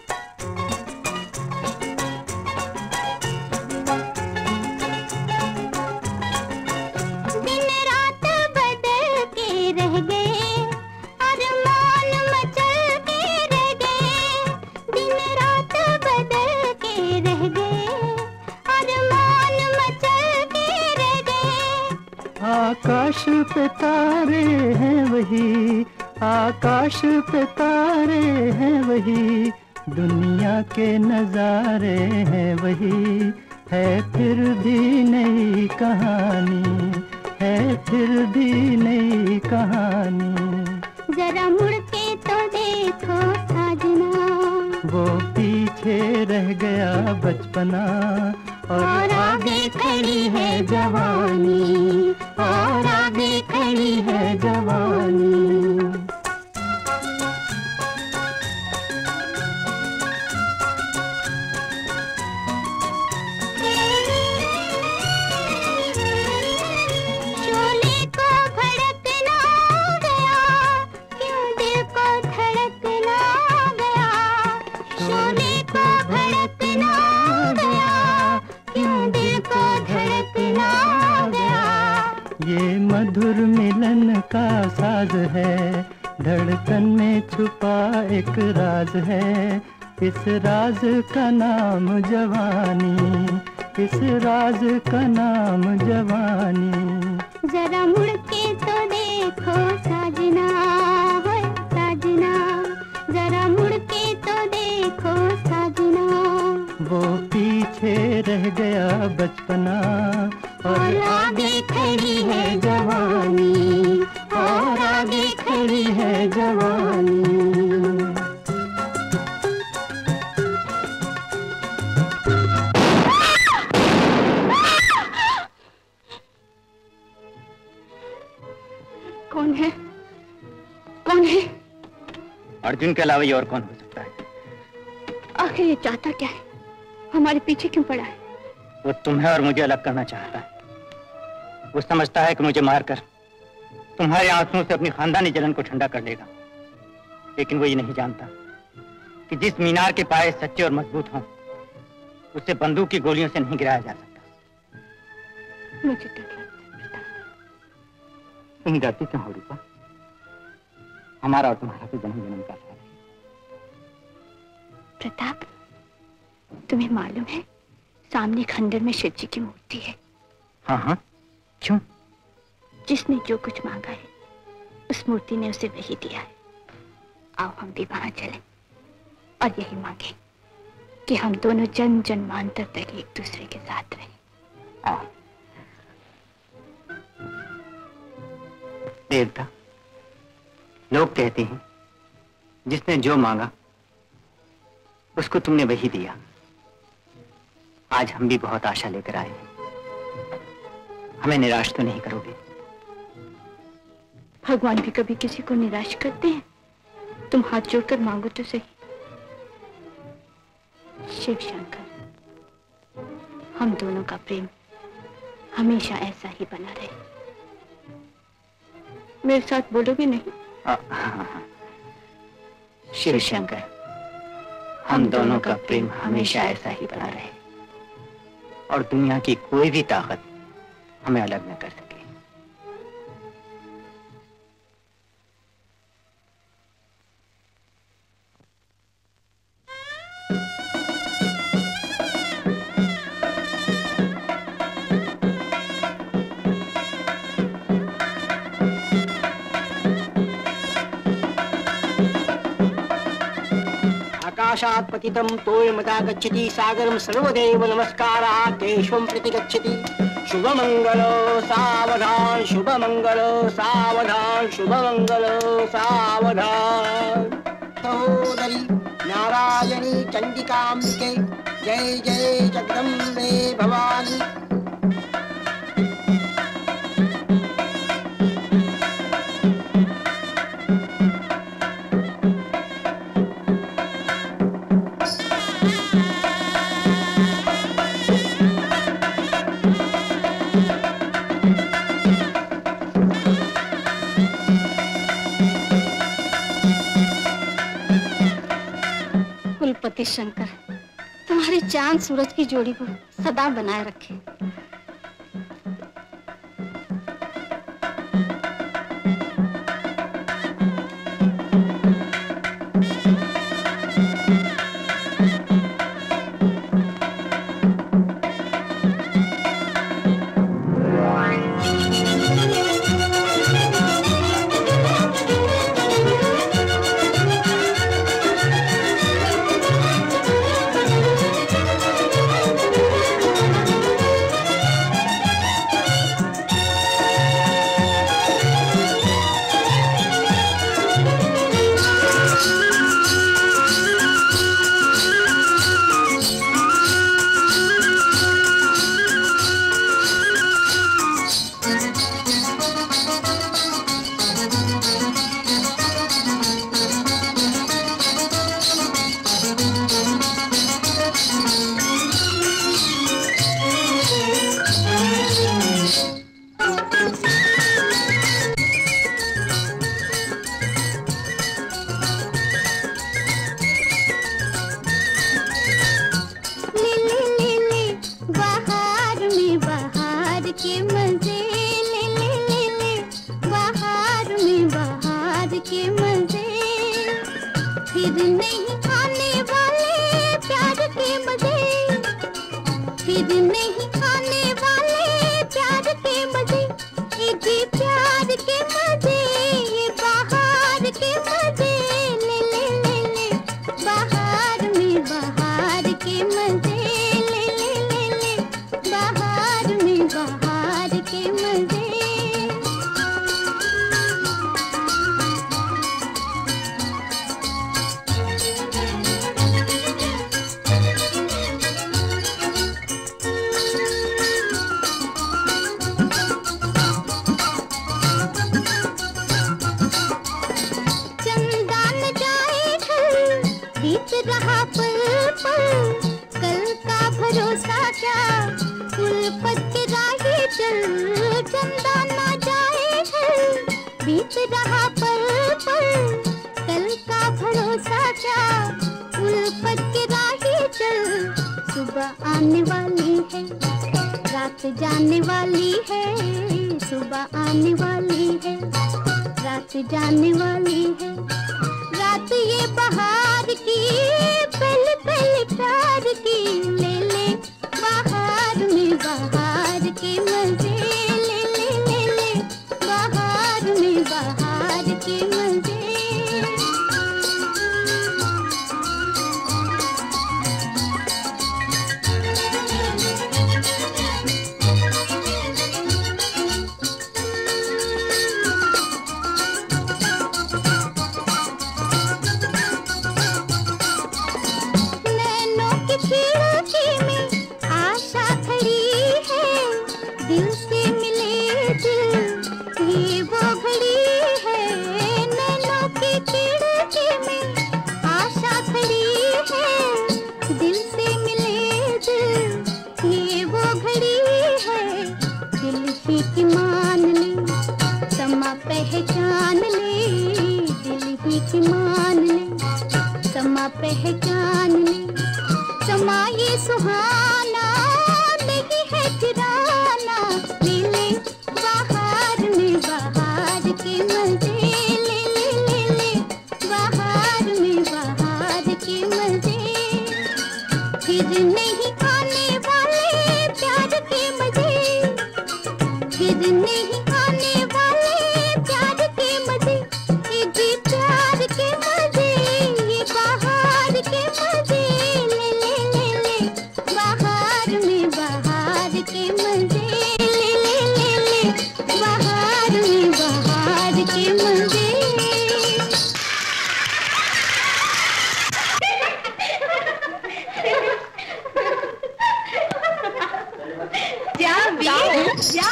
दिन रात बदल के रह गए, अरमान मचल के रह गए, दिन रात बदल के रह गए, अरमान मचल के रह गए। आकाश पे तारे हैं वही, आकाश पे तारे हैं वही, दुनिया के नजारे हैं वही, है फिर भी नई कहानी, है फिर भी नई कहानी। जरा मुड़ के तो देखो साजना, वो पीछे रह गया बचपना और आगे खड़ी है जवानी, और आगे खड़ी है जवानी। शोले को भड़कना गया, क्यों दिल को धड़कना गया, शोले को भड़कना गया, क्यों दिल को धड़कना गया। ये मधुर मिलन का साज है, धड़कन में छुपा एक राज है, इस राज का नाम जवानी, इस राज का नाम जवानी। जरा मुड़ के तो देखो साजना, है साजना, जरा मुड़ के तो देखो साजना, वो पीछे रह गया बचपना और आगे खड़ी है जवानी, और आगे खड़ी है जवानी। कौन है? कौन है? अर्जुन के अलावा ये और कौन हो सकता है? आखिर ये चाहता क्या है? हमारे पीछे क्यों पड़ा है? वो तुम्हें और मुझे अलग करना चाहता है। वो समझता है कि मुझे मारकर तुम्हारे आंसुओं से अपनी खानदानी जलन को ठंडा कर लेगा, लेकिन वो ये नहीं जानता कि जिस मीनार के पाए सच्चे और मजबूत हों, उसे बंदूक की गोलियों से नहीं गिराया जा सकता। मुझे डर लगता है। तुम डरती क्यों हो रूपा? हमारा और तुम्हारा तो जन्म जन्म का साथ है। प्रताप, तुम्हें मालूम है सामने खंडर में शिव जी की मूर्ति है? हाँ हाँ, क्यों? जिसने जो कुछ मांगा है उस मूर्ति ने उसे वही दिया है। आओ हम भी वहां चलें और यही मांगे कि हम दोनों जन्म जन्मांतर तक एक दूसरे के साथ रहें। आओ। देवता, लोग कहते हैं जिसने जो मांगा उसको तुमने वही दिया। आज हम भी बहुत आशा लेकर आए हैं, हमें निराश तो नहीं करोगे? भगवान भी कभी किसी को निराश करते हैं? तुम हाथ जोड़कर मांगो तो सही। शिव शंकर, हम दोनों का प्रेम हमेशा ऐसा ही बना रहे। मेरे साथ बोलोगे नहीं? शिव शंकर, हम दोनों का प्रेम हमेशा ऐसा ही बना रहे और दुनिया की कोई भी ताकत हमें अलग न कर सके। आकाशात् पतितं तोयमदा गच्छति सागरं सर्वदेव नमस्कारः तेषां प्रति गच्छति। शुभमंगलो सावधान, शुभमंगलो सावधान, शुभमंगलो सावधान। सहोदरी नारायणी चंडिकांबिके जय जय जगदम्बे भवानी। कुलपति शंकर तुम्हारे चांद सूरज की जोड़ी को सदा बनाए रखे। पहचान ले, दिल ही की मान ले, समा पहचान ले, समा ये सुहाना नहीं है फिराना, ले ले बाहर में बाहर के मजे, ले ले ले ले बाहर में बाहर के मजे, फिर नहीं आने वाले प्यार के मजे, फिर नहीं आने वाले प्यार के मजे, ये प्यार के मजे, ये बाहर के मजे, ले ले ले ले बाहर में बाहर के मजे, ले ले ले ले बाहर में बाहर के मजे। जा जा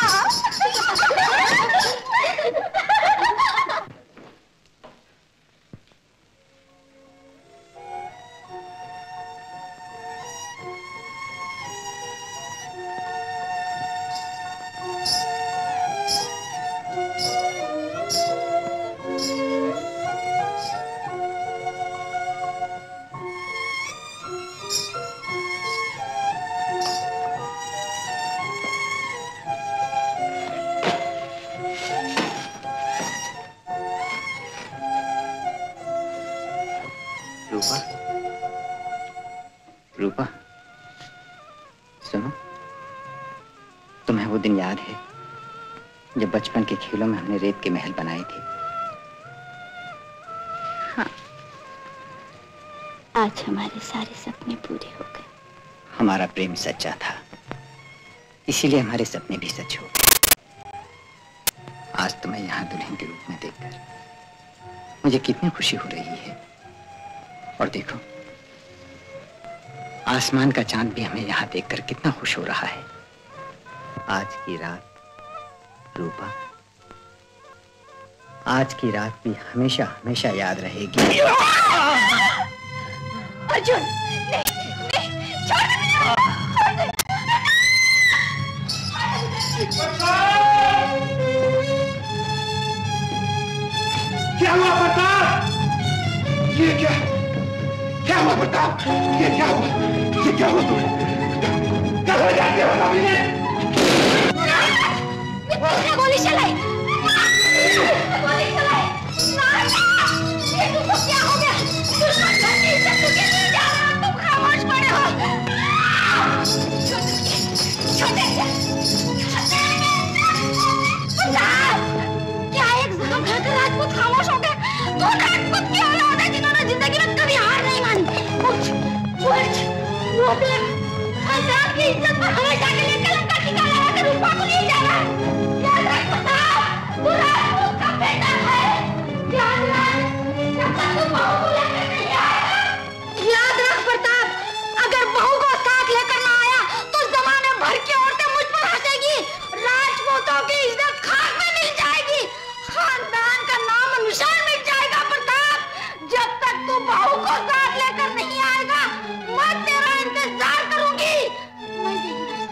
रूपा, रूपा, सुनो, तुम्हें वो दिन याद है जब बचपन के खेलों में हमने रेत के महल बनाए थे? हाँ, आज हमारे सारे सपने पूरे हो गए। हमारा प्रेम सच्चा था, इसीलिए हमारे सपने भी सच हो गए। आज तुम्हें यहाँ दुल्हन के रूप में देखकर मुझे कितनी खुशी हो रही है। और देखो, आसमान का चांद भी हमें यहाँ देखकर कितना खुश हो रहा है। आज की रात रूपा, आज की रात भी हमेशा हमेशा याद रहेगी। अर्जुन, नहीं, नहीं, छोड़ दे मुझे, छोड़ दे। क्या हुआ प्रताप? ये क्या हुआ प्रताप? ये क्या हुआ? ये क्या हुआ तुम्हें? कहाँ जाते हो मुझे? गोली चलाई, गोली चलाई। ये तुमको क्या हो गया? दुश्मन घर की इज्जत तुझे नहीं जा रहा, तुम खामोश पड़े हो। छोटे, क्या एक जख्म खाकर राजपूत खामोश हो गए? तो राजपूत की औलाद है जिन्होंने जिंदगी में कभी हार नहीं मानी। उठ, उठ, वो देख, खानदान की इज्जत पर हमेशा के लिए कलंक का टीका लगाकर रूपा को नहीं जा रहा। याद रख प्रताप, तू राजपूत का बेटा है। याद रख, जब तक तू बहू को लेकर नहीं आएगा। याद रख प्रताप, अगर बहू को साथ लेकर ना आया तो जमाने भर की औरतें मुझ पर हंसेगी। राजपूतों की इज्जत खाक में मिल जाएगी, खानदान का नाम निशान मिट जाएगा। प्रताप, जब तक तू बहू को साथ लेकर नहीं आएगा, मैं तेरा इंतजार करूंगी। मैं यही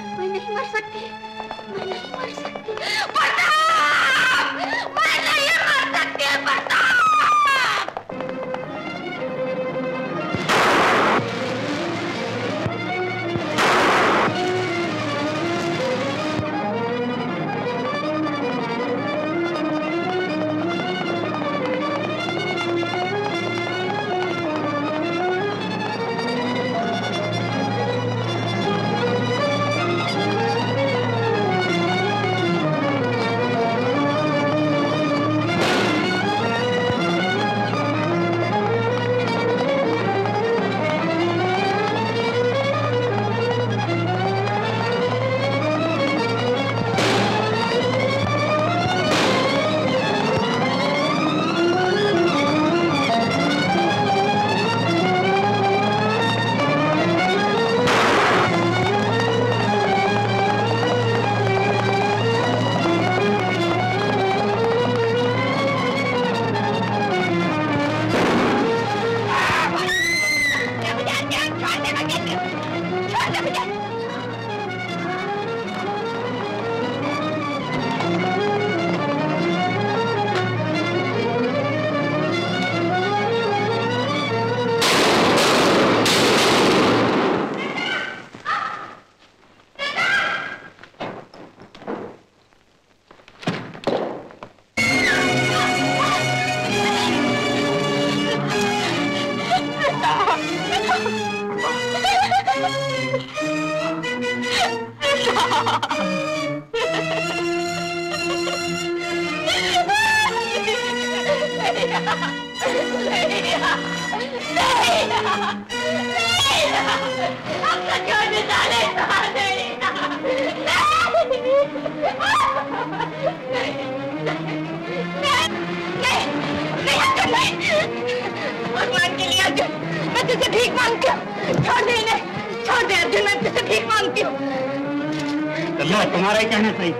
भगवान के लिए अर्जुन, मैं तुझसे भीख मांगती हूँ। छोड़ दे इन्हें, छोड़ दे अर्जुन, मैं तुझसे भीख मांगती हूँ। तुम्हारा ही कहना सही।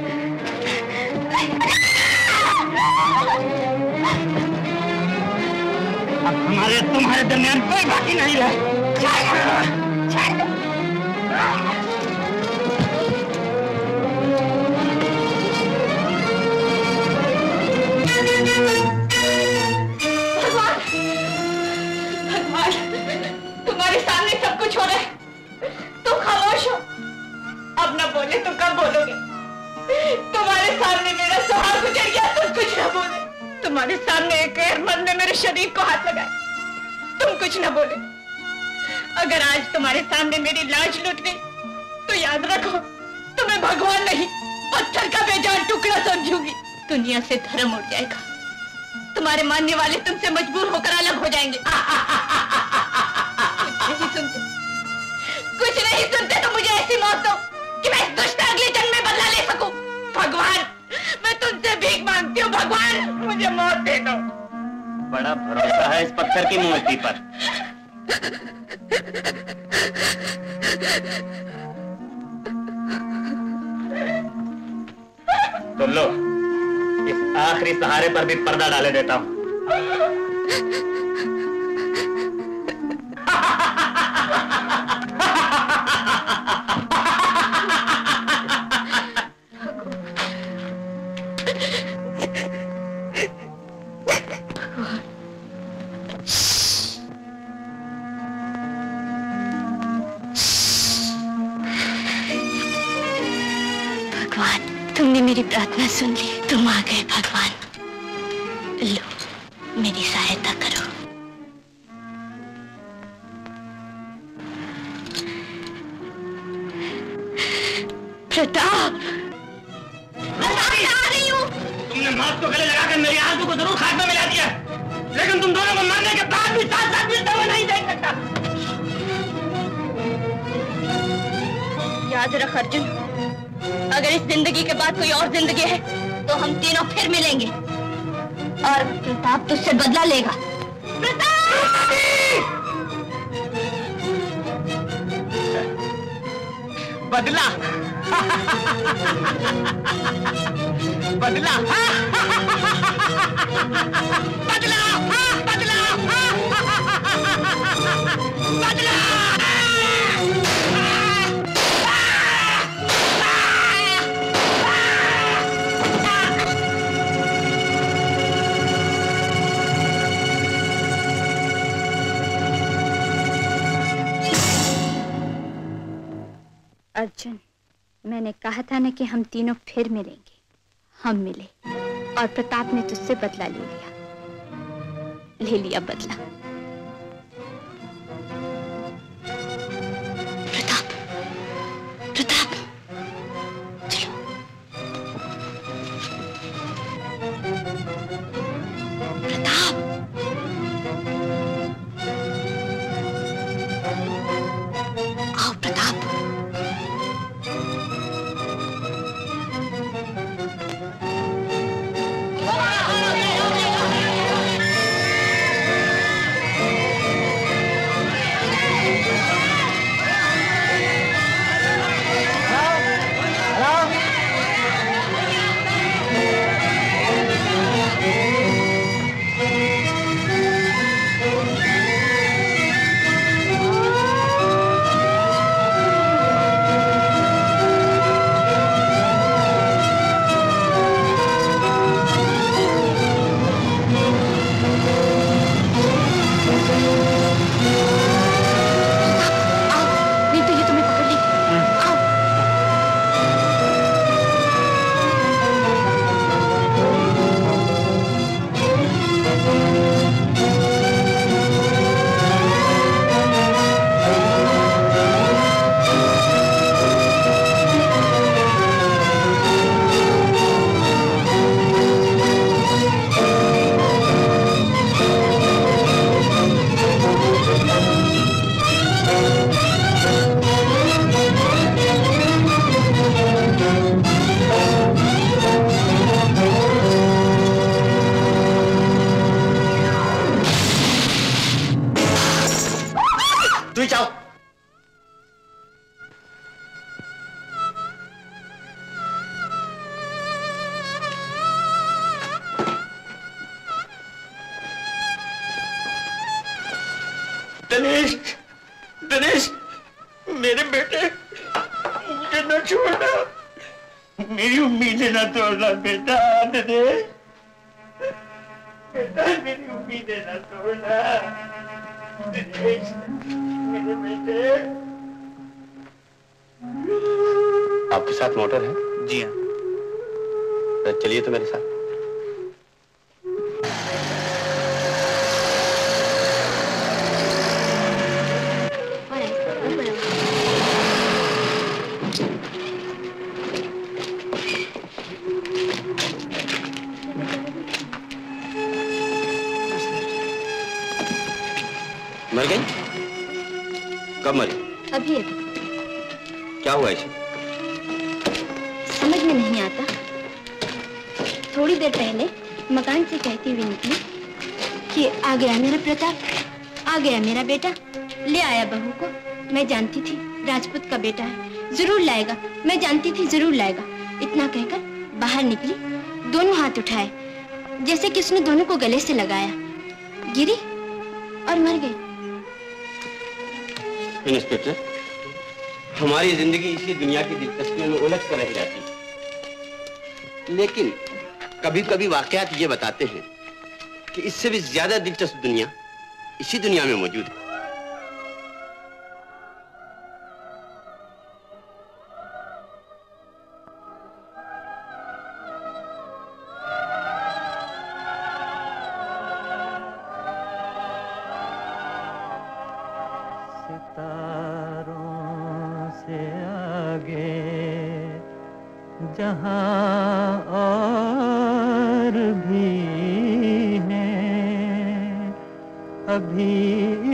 अब हमारे तुम्हारे दरमियान कोई बाकी नहीं रहा। भगवान, भगवान, तुम्हारे सामने सब कुछ हो रहा है, तुम खामोश हो। अब न बोले तो कब बोलोगे? तुम्हारे सामने मेरा सुहाग गुजर गया, तुम कुछ न बोले। तुम्हारे सामने एक मर्द ने मेरे शरीर को हाथ लगाया, तुम कुछ न बोले। अगर आज तुम्हारे सामने मेरी लाश लुट गई तो याद रखो, तुम्हें भगवान नहीं पत्थर का बेजान टुकड़ा समझूंगी। दुनिया से धर्म उड़ जाएगा, तुम्हारे मानने वाले तुमसे मजबूर होकर अलग हो जाएंगे। कुछ नहीं सुनते तो मुझे ऐसी मौत दो कि मैं इस दुष्ट अगले जन्म में बदला ले सकूं। भगवान, मैं तुमसे भीख मांगती हूँ, भगवान मुझे मौत दे दो। बड़ा भरोसा है इस पत्थर की मूर्ति पर। तो लो, इस आखिरी सहारे पर भी पर्दा डाले देता हूँ। तुमने मेरी प्रार्थना सुन ली, तुम आ गए भगवान। लो, मेरी सहायता करो। प्रताप, आ रही हूँ। तुमने मौत को गले लगाकर मेरी आंखों को जरूर खाक में मिला दिया, लेकिन तुम दोनों को मरने के बाद भी साथ साथ मिलते हुए नहीं देख सकता। याद रख अर्जुन, अगर इस जिंदगी के बाद कोई और जिंदगी है तो हम तीनों फिर मिलेंगे और प्रताप तुझसे बदला लेगा। प्रताप! बदला? बदला? बदला? बदला? बदला? अर्जुन, मैंने कहा था ना कि हम तीनों फिर मिलेंगे। हम मिले और प्रताप ने तुझसे बदला ले लिया बदला। प्रताप, प्रताप, चलो। प्रताप, आओ प्रताप। दिनेश, दिनेश, मेरे बेटे, मुझे न छोड़ना, मेरी उम्मीदें न तोड़ना बेटा। दिनेश बेटा, मेरी उम्मीदें न तोड़ना। दिनेश, मेरे बेटे। आपके साथ मोटर है? जी हाँ। चलिए तो मेरे साथ। मर गई? कब मरी? अभी अभी। क्या हुआ इसे? समझ में नहीं आता। थोड़ी देर पहले मकान से कहती हुई निकली कि आ गया मेरा प्रताप, आ गया मेरा बेटा, ले आया बहू को। मैं जानती थी राजपूत का बेटा है, जरूर लाएगा, मैं जानती थी जरूर लाएगा। इतना कहकर बाहर निकली, दोनों हाथ उठाए जैसे कि उसने दोनों को गले से लगाया, गिरी और मर गई। इंस्पेक्टर, हमारी जिंदगी इसी दुनिया की दिलचस्पियों में उलझ कर रह जाती है, लेकिन कभी कभी वाकयात ये बताते हैं कि इससे भी ज्यादा दिलचस्प दुनिया इसी दुनिया में मौजूद है। जहाँ और भी हैं अभी